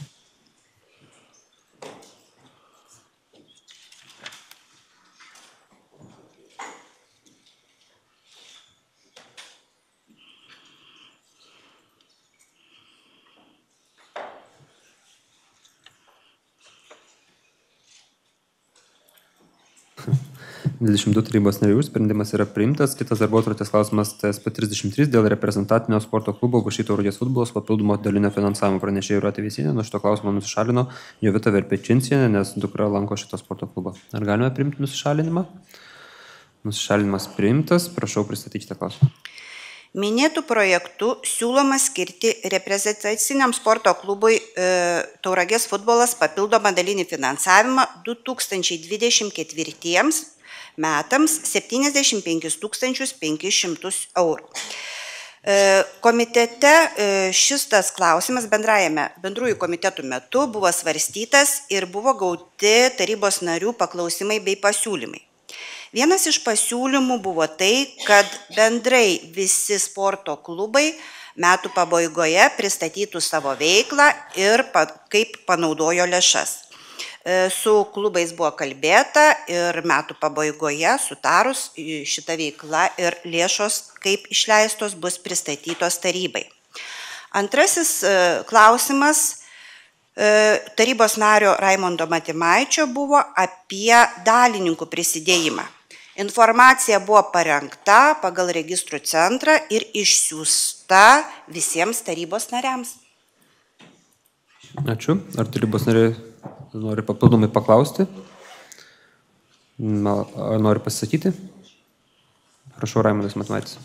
dvidešimt du tarybos nariai už, sprendimas yra priimtas. Kitas darbuotojas klausimas T S P trisdešimt trys dėl reprezentacinio sporto klubo V Š I Tauragės futbolas papildomo dalinio finansavimo. Pranešėja Jūratė Veisienė. Nuo šito klausimo nusišalino Jovita Verpečinskienė, nes dukra lanko šitą sporto klubą. Ar galime priimti nusišalinimą? Nusišalinimas priimtas. Prašau, pristatykite klausimą. Minėtų projektų siūloma skirti reprezentaciniam sporto klubui e, Tauragės futbolas papildomą dalinį finansavimą du tūkstančiai dvidešimt ketvirtiems metams septyniasdešimt penkis tūkstančius penkis šimtus eurų. E, komitete e, šis tas klausimas bendrajame bendrųjų komitetų metu buvo svarstytas ir buvo gauti tarybos narių paklausimai bei pasiūlymai. Vienas iš pasiūlymų buvo tai, kad bendrai visi sporto klubai metų pabaigoje pristatytų savo veiklą ir pa, kaip panaudojo lėšas. Su klubais buvo kalbėta ir metų pabaigoje sutarus šitą veiklą ir lėšos, kaip išleistos, bus pristatytos tarybai. Antrasis klausimas tarybos nario Raimondo Matimaičio buvo apie dalininkų prisidėjimą. Informacija buvo parengta pagal registrų centrą ir išsiųsta visiems tarybos nariams. Ačiū. Ar tarybos nariai nori papildomai paklausti? Ar nori pasisakyti? Prašau, Raimondas Matmaitis.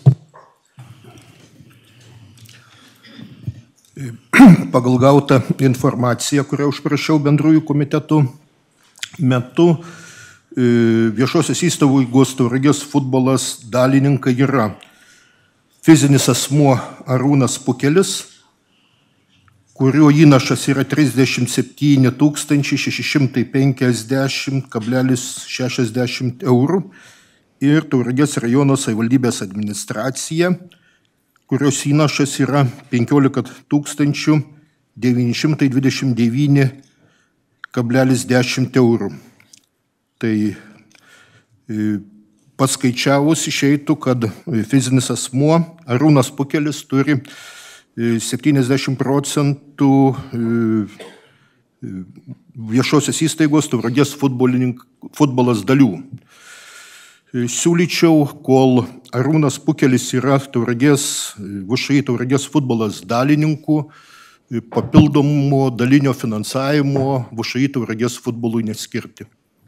Pagal gautą informaciją, kurią užprašiau bendrųjų komitetų metu, viešosios įstaigos Tauragės futbolas dalininkai yra fizinis asmuo Arūnas Pukelis, kurio įnašas yra trisdešimt septyni tūkstančiai šeši šimtai penkiasdešimt kablelis šešiasdešimt eurų, ir Tauragės rajono savivaldybės administracija, kurios įnašas yra penkiolika tūkstančių devyni šimtai dvidešimt devyni kablelis dešimt eurų. Tai paskaičiavus išeitų, kad fizinis asmuo Arūnas Pukelis turi septyniasdešimt procentų viešosios įstaigos Tauragės futbolas dalių. Siūlyčiau, kol Arūnas Pukelis yra Tauragės, V Š I Tauragės futbolas dalininkų, papildomo dalinio finansavimo V Š I Tauragės futbolui neskirti.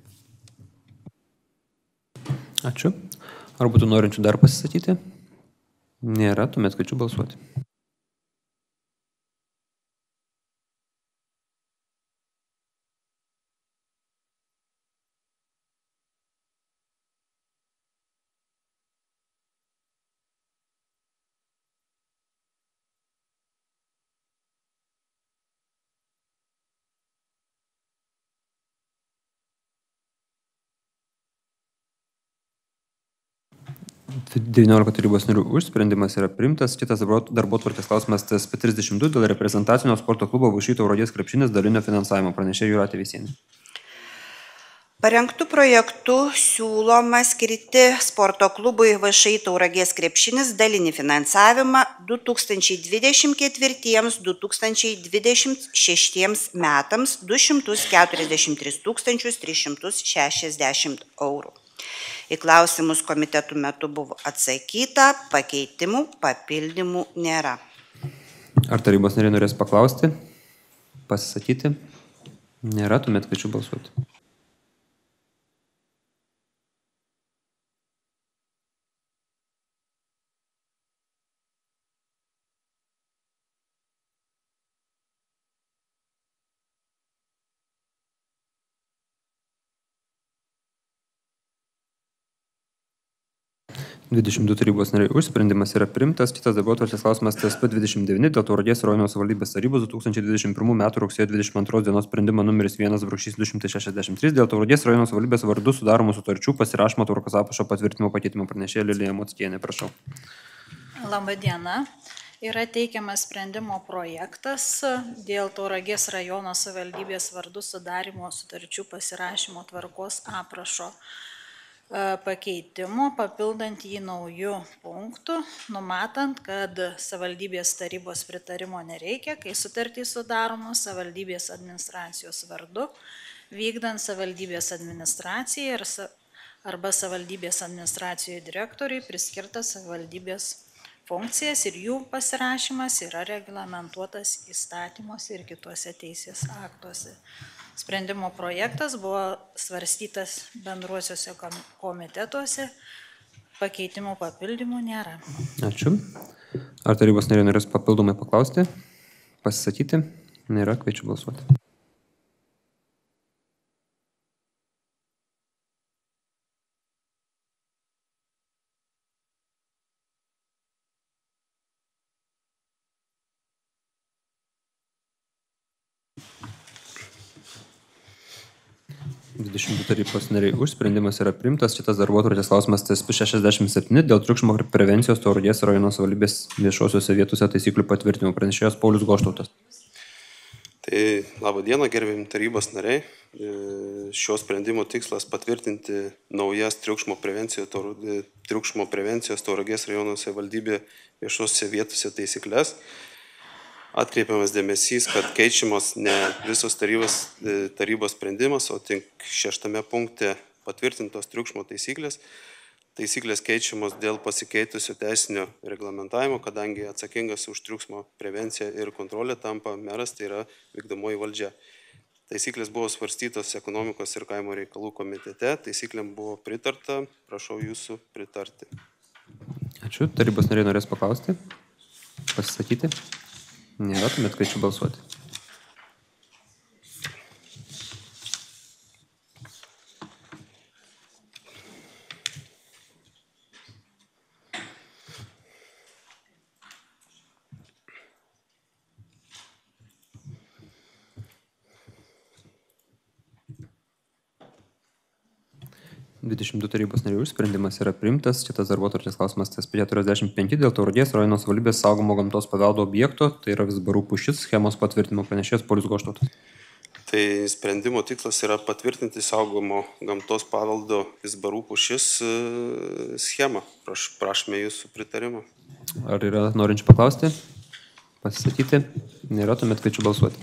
Ačiū. Ar būtų norinčių dar pasisakyti? Nėra, tuomet kviečiu balsuoti. devyniolika tarybos narių už, sprendimas yra priimtas. Kitas darbotvarkės klausimas T S P trisdešimt du dėl reprezentacinio sporto klubo V Š I Tauragės krepšinis dalinio finansavimo. Pranešė Jūratė Veisienė. Parengtų projektų siūloma skirti sporto klubui V Š I Tauragės krepšinis dalinį finansavimą du tūkstančiai dvidešimt ketvirtiems - du tūkstančiai dvidešimt šeštiems metams du šimtus keturiasdešimt tris tūkstančius tris šimtus šešiasdešimt eurų. Į klausimus komitetų metu buvo atsakyta, pakeitimų, papildymų nėra. Ar tarybos nariai norės paklausti, pasisakyti? Nėra, tuomet kviečiu balsuoti. dvidešimt du tarybos nariai už, sprendimas yra priimtas. Kitas darbotvarkės klausimas T S P dvidešimt devyni dėl Tauragės rajono savivaldybės tarybos du tūkstančiai dvidešimt pirmų metų rugsėjo dvidešimt antros dienos sprendimo numeris vienas brūkšnys du šimtai šešiasdešimt trys dėl Tauragės rajono savivaldybės vardu sudaromų sutarčių pasirašymo tvarkos aprašo patvirtinimo pakeitimo. Pranešėja Lilija Mockienė, prašau. Labą dieną. Yra teikiamas sprendimo projektas dėl Tauragės rajono savivaldybės vardu sudarimo sutarčių pasirašymo tvarkos aprašo pakeitimo, papildant jį naujų punktų, numatant, kad savivaldybės tarybos pritarimo nereikia, kai sutartys sudaromos savivaldybės administracijos vardu, vykdant savivaldybės administracijai arba savivaldybės administracijai direktoriui priskirtas savivaldybės funkcijas ir jų pasirašymas yra reglamentuotas įstatymuose ir kituose teisės aktuose. Sprendimo projektas buvo svarstytas bendruosiuose komitetuose, pakeitimų papildymų nėra. Ačiū. Ar tarybos nariai norės papildomai paklausti, pasisakyti? Nėra, kviečiu balsuoti. dvidešimt du tarybos nariai už, sprendimas yra priimtas. Kitas darbotvarkės klausimas T S P šešiasdešimt septyni dėl triukšmo prevencijos Tauragės rajono savivaldybės viešosiuose vietose taisyklių patvirtinimo. Pranešėjas Paulius Goštautas. Tai labą dieną, gerbiami tarybos nariai. Šio sprendimo tikslas patvirtinti naujas triukšmo prevencijos, triukšmo prevencijos Tauragės rajono savivaldybė viešosiuose vietose taisyklės. Atkreipiamas dėmesys, kad keičiamos ne visos tarybos, tarybos sprendimas, o tik šeštame punkte patvirtintos triukšmo taisyklės. Taisyklės keičiamos dėl pasikeitusio teisinio reglamentavimo, kadangi atsakingas už triukšmo prevenciją ir kontrolę tampa meras, tai yra vykdomoji valdžia. Taisyklės buvo svarstytos ekonomikos ir kaimo reikalų komitete, taisyklėm buvo pritarta, prašau jūsų pritarti. Ačiū. Tarybos nariai norės paklausti, pasisakyti. Nėra, tuomet kviečiu balsuoti. dvidešimt du tarybos narių už, sprendimas yra priimtas. Kitas darbotvarkės klausimas T S P keturiasdešimt penki dėl Tauragės rajono savivaldybės saugomo gamtos paveldo objekto, tai yra Vizbarų pušis, schemos patvirtinimo pranešėjas Paulius Goštautas. Tai sprendimo tikslas yra patvirtinti saugomo gamtos paveldo Vizbarų pušis schemą. Praš, prašome jūsų pritarimo. Ar yra norinčių paklausti? Pasisakyti? Nėra, tuomet kviečiu balsuoti.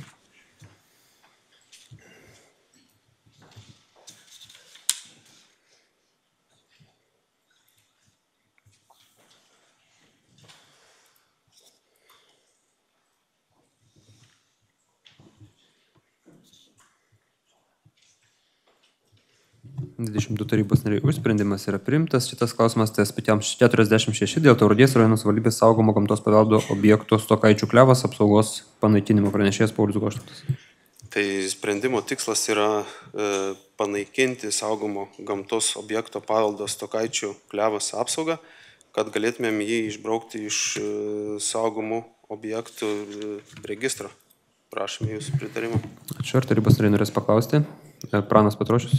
dvidešimt du tarybos nariai už, sprendimas yra priimtas. Šitas klausimas T S P keturiasdešimt šeši dėl Tauragės rajono savivaldybės saugomo gamtos paveldo objekto Stokaičių klevas apsaugos panaikinimo pranešėjas Paulius Goštautas. Tai sprendimo tikslas yra e, panaikinti saugomo gamtos objekto paveldo Stokaičių klevas apsaugą, kad galėtumėm jį išbraukti iš e, saugomų objektų e, registro. Prašome jūsų pritarimo. Ačiū. Ar tarybos nariai norės paklausti? Pranas Petrošius.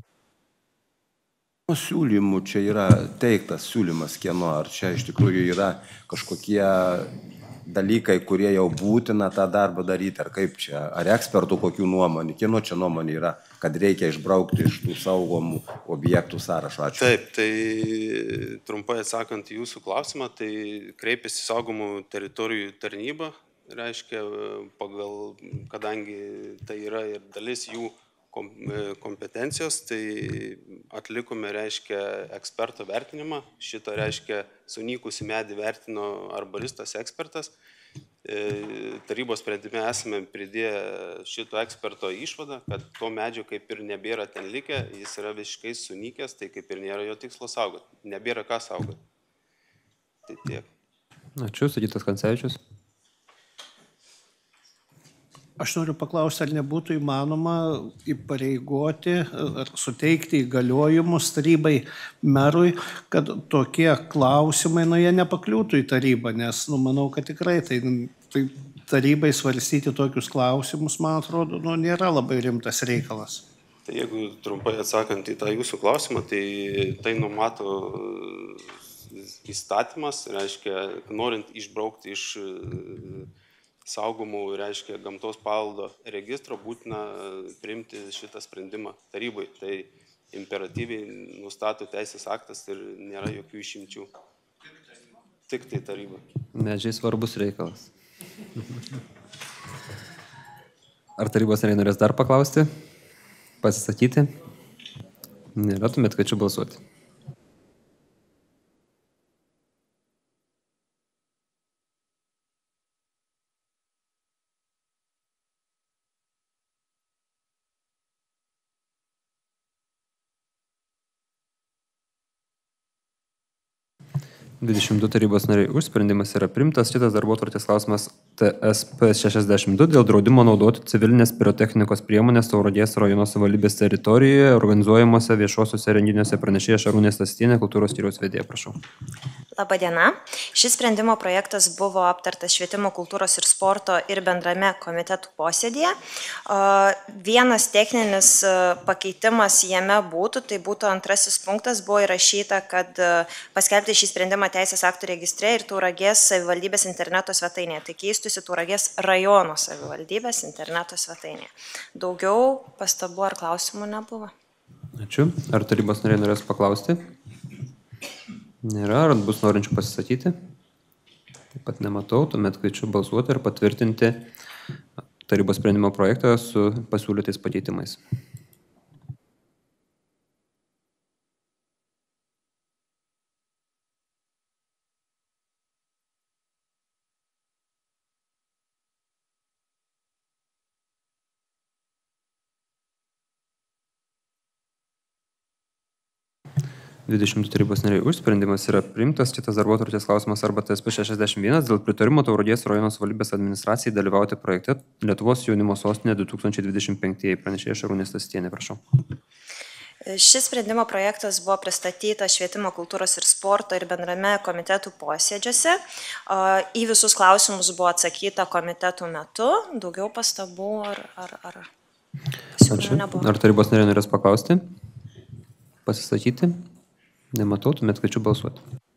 Siūlymų čia yra teiktas siūlymas kieno, ar čia iš tikrųjų yra kažkokie dalykai, kurie jau būtina tą darbą daryti, ar kaip čia, ar ekspertų kokių nuomonių, kieno čia nuomonė yra, kad reikia išbraukti iš tų saugomų objektų sąrašo. Ačiū. Taip, tai trumpai atsakant į jūsų klausimą, tai kreipėsi saugomų teritorijų tarnyba, reiškia, pagal, kadangi tai yra ir dalis jų kompetencijos, tai atlikome, reiškia, eksperto vertinimą. Šitą, reiškia, sunykusi medį vertino arboristas ekspertas. Tarybos sprendime esame pridėję šito eksperto išvadą, kad to medžio kaip ir nebėra ten likę, jis yra visiškai sunykęs, tai kaip ir nėra jo tikslo saugoti. Nebėra ką saugoti. Tai tiek. Ačiū, Sigitas Kancevičius. Aš noriu paklausti, ar nebūtų įmanoma įpareigoti ar suteikti įgaliojimus tarybai merui, kad tokie klausimai, nu, jie nepakliūtų į tarybą, nes, nu, manau, kad tikrai tai, tai tarybai svarstyti tokius klausimus, man atrodo, nu, nėra labai rimtas reikalas. Tai jeigu trumpai atsakant į tą jūsų klausimą, tai tai numato įstatymas, reiškia, norint išbraukti iš saugomų, reiškia, gamtos paveldo registro, būtina priimti šitą sprendimą tarybai. Tai imperatyviai nustato teisės aktas ir nėra jokių išimčių. Tik tai taryba. Medžiai svarbus reikalas. Ar tarybos nariai norės dar paklausti? Pasisakyti? Nėra, tuomet kviečiu balsuoti. dvidešimt du tarybos nariai už, sprendimas yra priimtas. Šitas darbotvarkės klausimas T S P šešiasdešimt du dėl draudimo naudoti civilinės pirotechnikos priemonės Tauragės rajono savivaldybės teritorijoje organizuojamuose viešuosiuose renginiuose. Pranešėja Šarūnė Stasienė, kultūros skyriaus vedėja, prašau. Labadiena. Šis sprendimo projektas buvo aptartas švietimo, kultūros ir sporto ir bendrame komitetų posėdėje. Vienas techninis pakeitimas jame būtų, tai būtų antrasis punktas, buvo įrašyta, kad paskelbti šį sprendimą teisės aktų registre ir Tauragės savivaldybės interneto svetainėje. Tai keistusi Tauragės rajono savivaldybės interneto svetainėje. Daugiau pastabų ar klausimų nebuvo. Ačiū. Ar tarybos nariai norės paklausti? Nėra. Ar bus norinčių pasisakyti? Taip pat nematau. Tuomet kviečiu balsuoti ir patvirtinti tarybos sprendimo projektą su pasiūlytais pakeitimais. dvidešimt du tarybos nariai už, sprendimas yra priimtas. Kitas darbotvarkės klausimas arba T S P šešiasdešimt vienas dėl pritarimo Tauragės rajono savivaldybės administracijai dalyvauti projekte Lietuvos jaunimo sostinė du tūkstančiai dvidešimt penki. Pranešėja Šarūnė Stasienė, prašau. Šis sprendimo projektas buvo pristatytas švietimo, kultūros ir sporto ir bendrame komitetų posėdžiuose. Į visus klausimus buvo atsakyta komitetų metu. Daugiau pastabų ar, ar, ar pasiūlymų nebuvo. Ar tarybos nariai norės paklausti? Pasisakyti? Nematau, tuomet kviečiu balsuoti.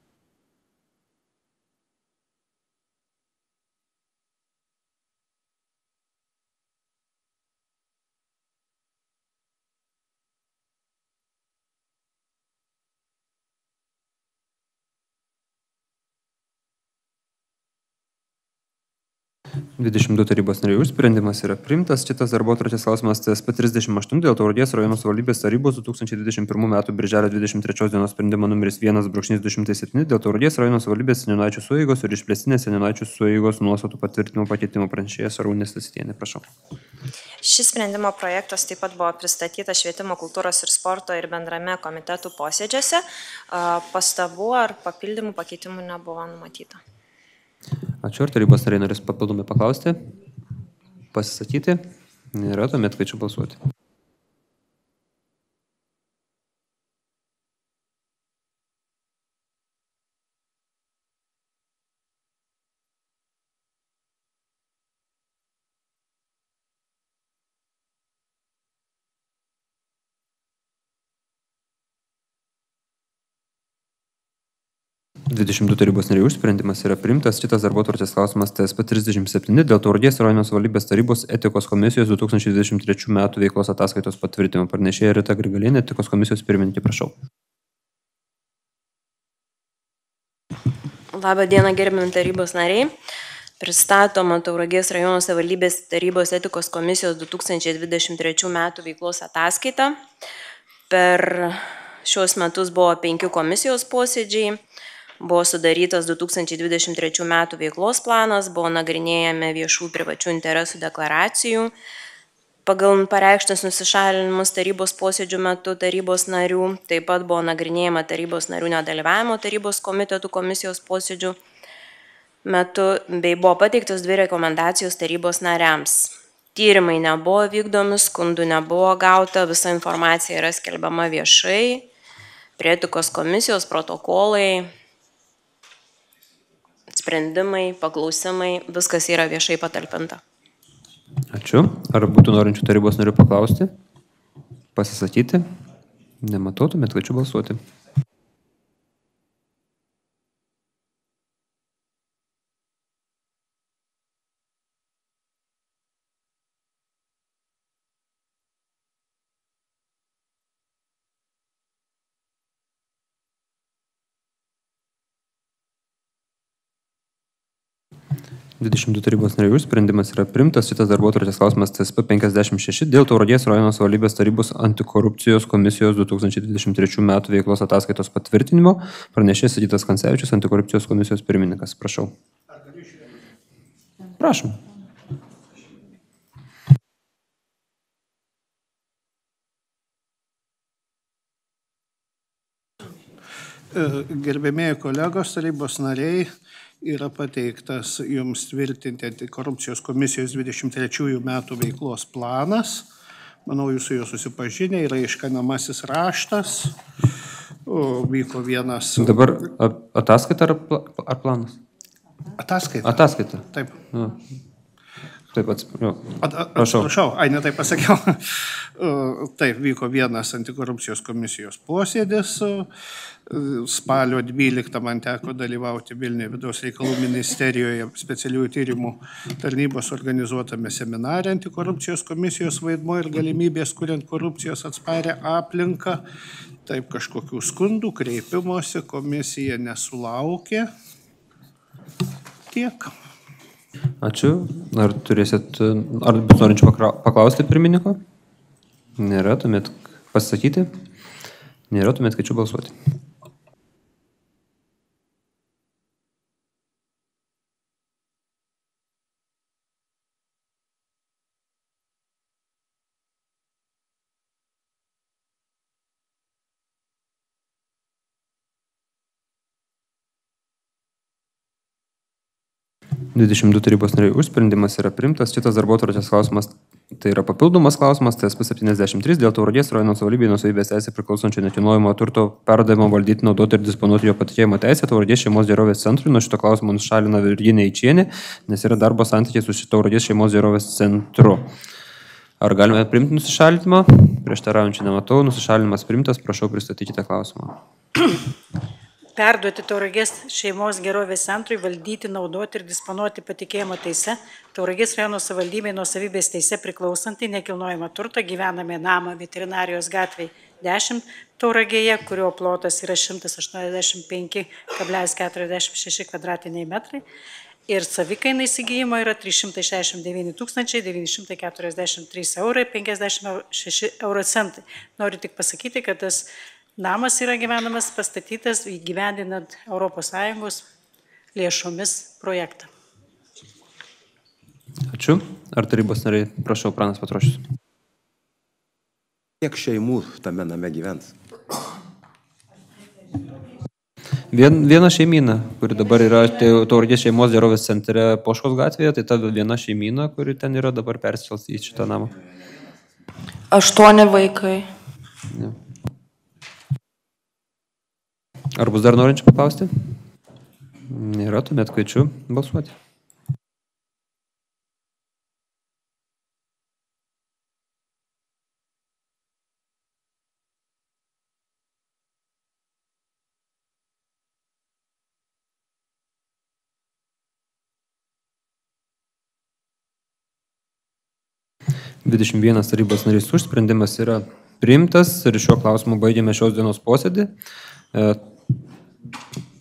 dvidešimt du tarybos nariai už, sprendimas yra priimtas. Kitas darbotvarkės klausimas T S P trisdešimt aštuoni dėl Tauragės rajono savivaldybės tarybos du tūkstančiai dvidešimt pirmų metų birželio dvidešimt trečios dienos sprendimo numeris vienas brūkšnys du šimtai septyni dėl Tauragės rajono savivaldybės seniūnaičių sueigos ir išplėstinės seniūnaičių sueigos nuostatų patvirtinimo pakeitimo. Pranešėja Šarūnė Stasienė, prašau. Šis sprendimo projektas taip pat buvo pristatytas švietimo, kultūros ir sporto ir bendrame komitetų posėdžiuose. Pastabų ar papildymų pakeitimų nebuvo numatyta. Ačiū. Ar tarybos nariai norės papildomai paklausti? Pasisakyti? Nėra, tuomet kviečiu balsuoti. dvidešimt du tarybos nariai už, sprendimas yra priimtas. Kitas darbotvarkės klausimas T S P trisdešimt septyni dėl Tauragės rajono savivaldybės tarybos etikos komisijos du tūkstančiai dvidešimt trečių metų veiklos ataskaitos patvirtinimo. Pranešėja Rita Grigalienė, etikos komisijos pirmininkė, prašau. Labą dieną, gerbiami tarybos nariai. Pristatoma Tauragės rajono savivaldybės tarybos etikos komisijos du tūkstančiai dvidešimt trečių metų veiklos ataskaita. Per šios metus buvo penki komisijos posėdžiai. Buvo sudarytas du tūkstančiai dvidešimt trečių metų veiklos planas, buvo nagrinėjami viešų privačių interesų deklaracijų. Pagal pareikštas nusišalinimus tarybos posėdžių metu tarybos narių, taip pat buvo nagrinėjama tarybos narių nedalyvavimo tarybos komitetų komisijos posėdžių metu, bei buvo pateiktos dvi rekomendacijos tarybos nariams. Tyrimai nebuvo vykdomi, skundų nebuvo gauta, visa informacija yra skelbiama viešai, prie etikos komisijos protokolai, sprendimai, paklausimai, viskas yra viešai patalpinta. Ačiū. Ar būtų norinčių tarybos narių paklausti? Pasisakyti? Nematau, tuomet kviečiu balsuoti. dvidešimt du tarybos nariai už, sprendimas yra priimtas. Šitas darbotvarkės klausimas T S P penkiasdešimt šeši dėl Tauragės rajono savivaldybės tarybos antikorupcijos komisijos du tūkstančiai dvidešimt trečių metų veiklos ataskaitos patvirtinimo. Pranešėjas Sigitas Kancevičius, antikorupcijos komisijos pirmininkas. Prašau. Prašom. Gerbėmėjai kolegos, tarybos nariai, yra pateiktas jums tvirtinti antikorupcijos komisijos dvidešimt trečiųjų metų veiklos planas. Manau, jūs su juo susipažinę, yra iškanamasis raštas. O, vyko vienas... Dabar ataskaita ar, ar planas? Ataskaita. Ataskaita. Taip. Ja. Taip, atsiprašau. Atsiprašau, ai, ne taip pasakiau. Taip, vyko vienas antikorupcijos komisijos posėdis. Spalio dvyliktą man teko dalyvauti Vilniuje vidaus reikalų ministerijoje specialiųjų tyrimų tarnybos organizuotame seminare antikorupcijos komisijos vaidmuo ir galimybės, kuriant korupcijos atsparę aplinką. Taip, kažkokių skundų, kreipimosi komisija nesulaukė. Tiek. Ačiū. Ar turėsit, ar bus norinčių paklausti pirmininko? Nėra, tuomet pasakyti. Nėra, tuomet kviečiu balsuoti. dvidešimt du tarybos nariai už, sprendimas yra priimtas. Šitas darbotvarkės klausimas tai yra papildomas klausimas, tai S P septyniasdešimt trys dėl Tauragės rajono savivaldybei nuosavybės teisė priklausančio nekilnojamo turto perdavimo valdyti, naudoti ir disponuoti jo patikėjimo teisę Tauragės šeimos gerovės centrui. Nuo šito klausimo nušalina Virginija Eičienė, nes yra darbo santykiai su šito Tauragės šeimos gerovės centru. Ar galime priimti nusišaldymą? Prieštaraujančių nematau. Nusišaldymas priimtas. Prašau, pristatykite klausimą. Perduoti Tauragės šeimos gerovės centrui valdyti, naudoti ir disponuoti patikėjimo teise Tauragės rajono savivaldybei nuosavybės teise priklausantį nekilnojamą turtą gyvenamą namą Veterinarijos gatvėje dešimt Tauragėje, kurio plotas yra šimtas aštuoniasdešimt penki kablelis keturiasdešimt šeši kvadratiniai metrai. Ir savikaina įsigijimo yra trys šimtai šešiasdešimt devyni tūkstančiai devyni šimtai keturiasdešimt trys eurai penkiasdešimt šeši euro centai. Noriu tik pasakyti, kad tas namas yra gyvenamas, pastatytas įgyvendinant Europos Sąjungos lėšomis projektą. Ačiū. Ar tarybos nariai, prašau, Pranas Petrošius. Kiek šeimų tame name gyvens? Vien, viena šeimyna, kuri dabar yra Tauragės šeimos gerovės centre Poškos gatvėje, tai ta viena šeimyna, kuri ten yra, dabar persikels į šitą namą. Aštuoni vaikai. Ne. Ar bus dar norinčių paklausti? Nėra, tuomet kviečiu balsuoti. dvidešimt vienas tarybos narys už, sprendimas yra priimtas ir šiuo klausimu baigėme šios dienos posėdį.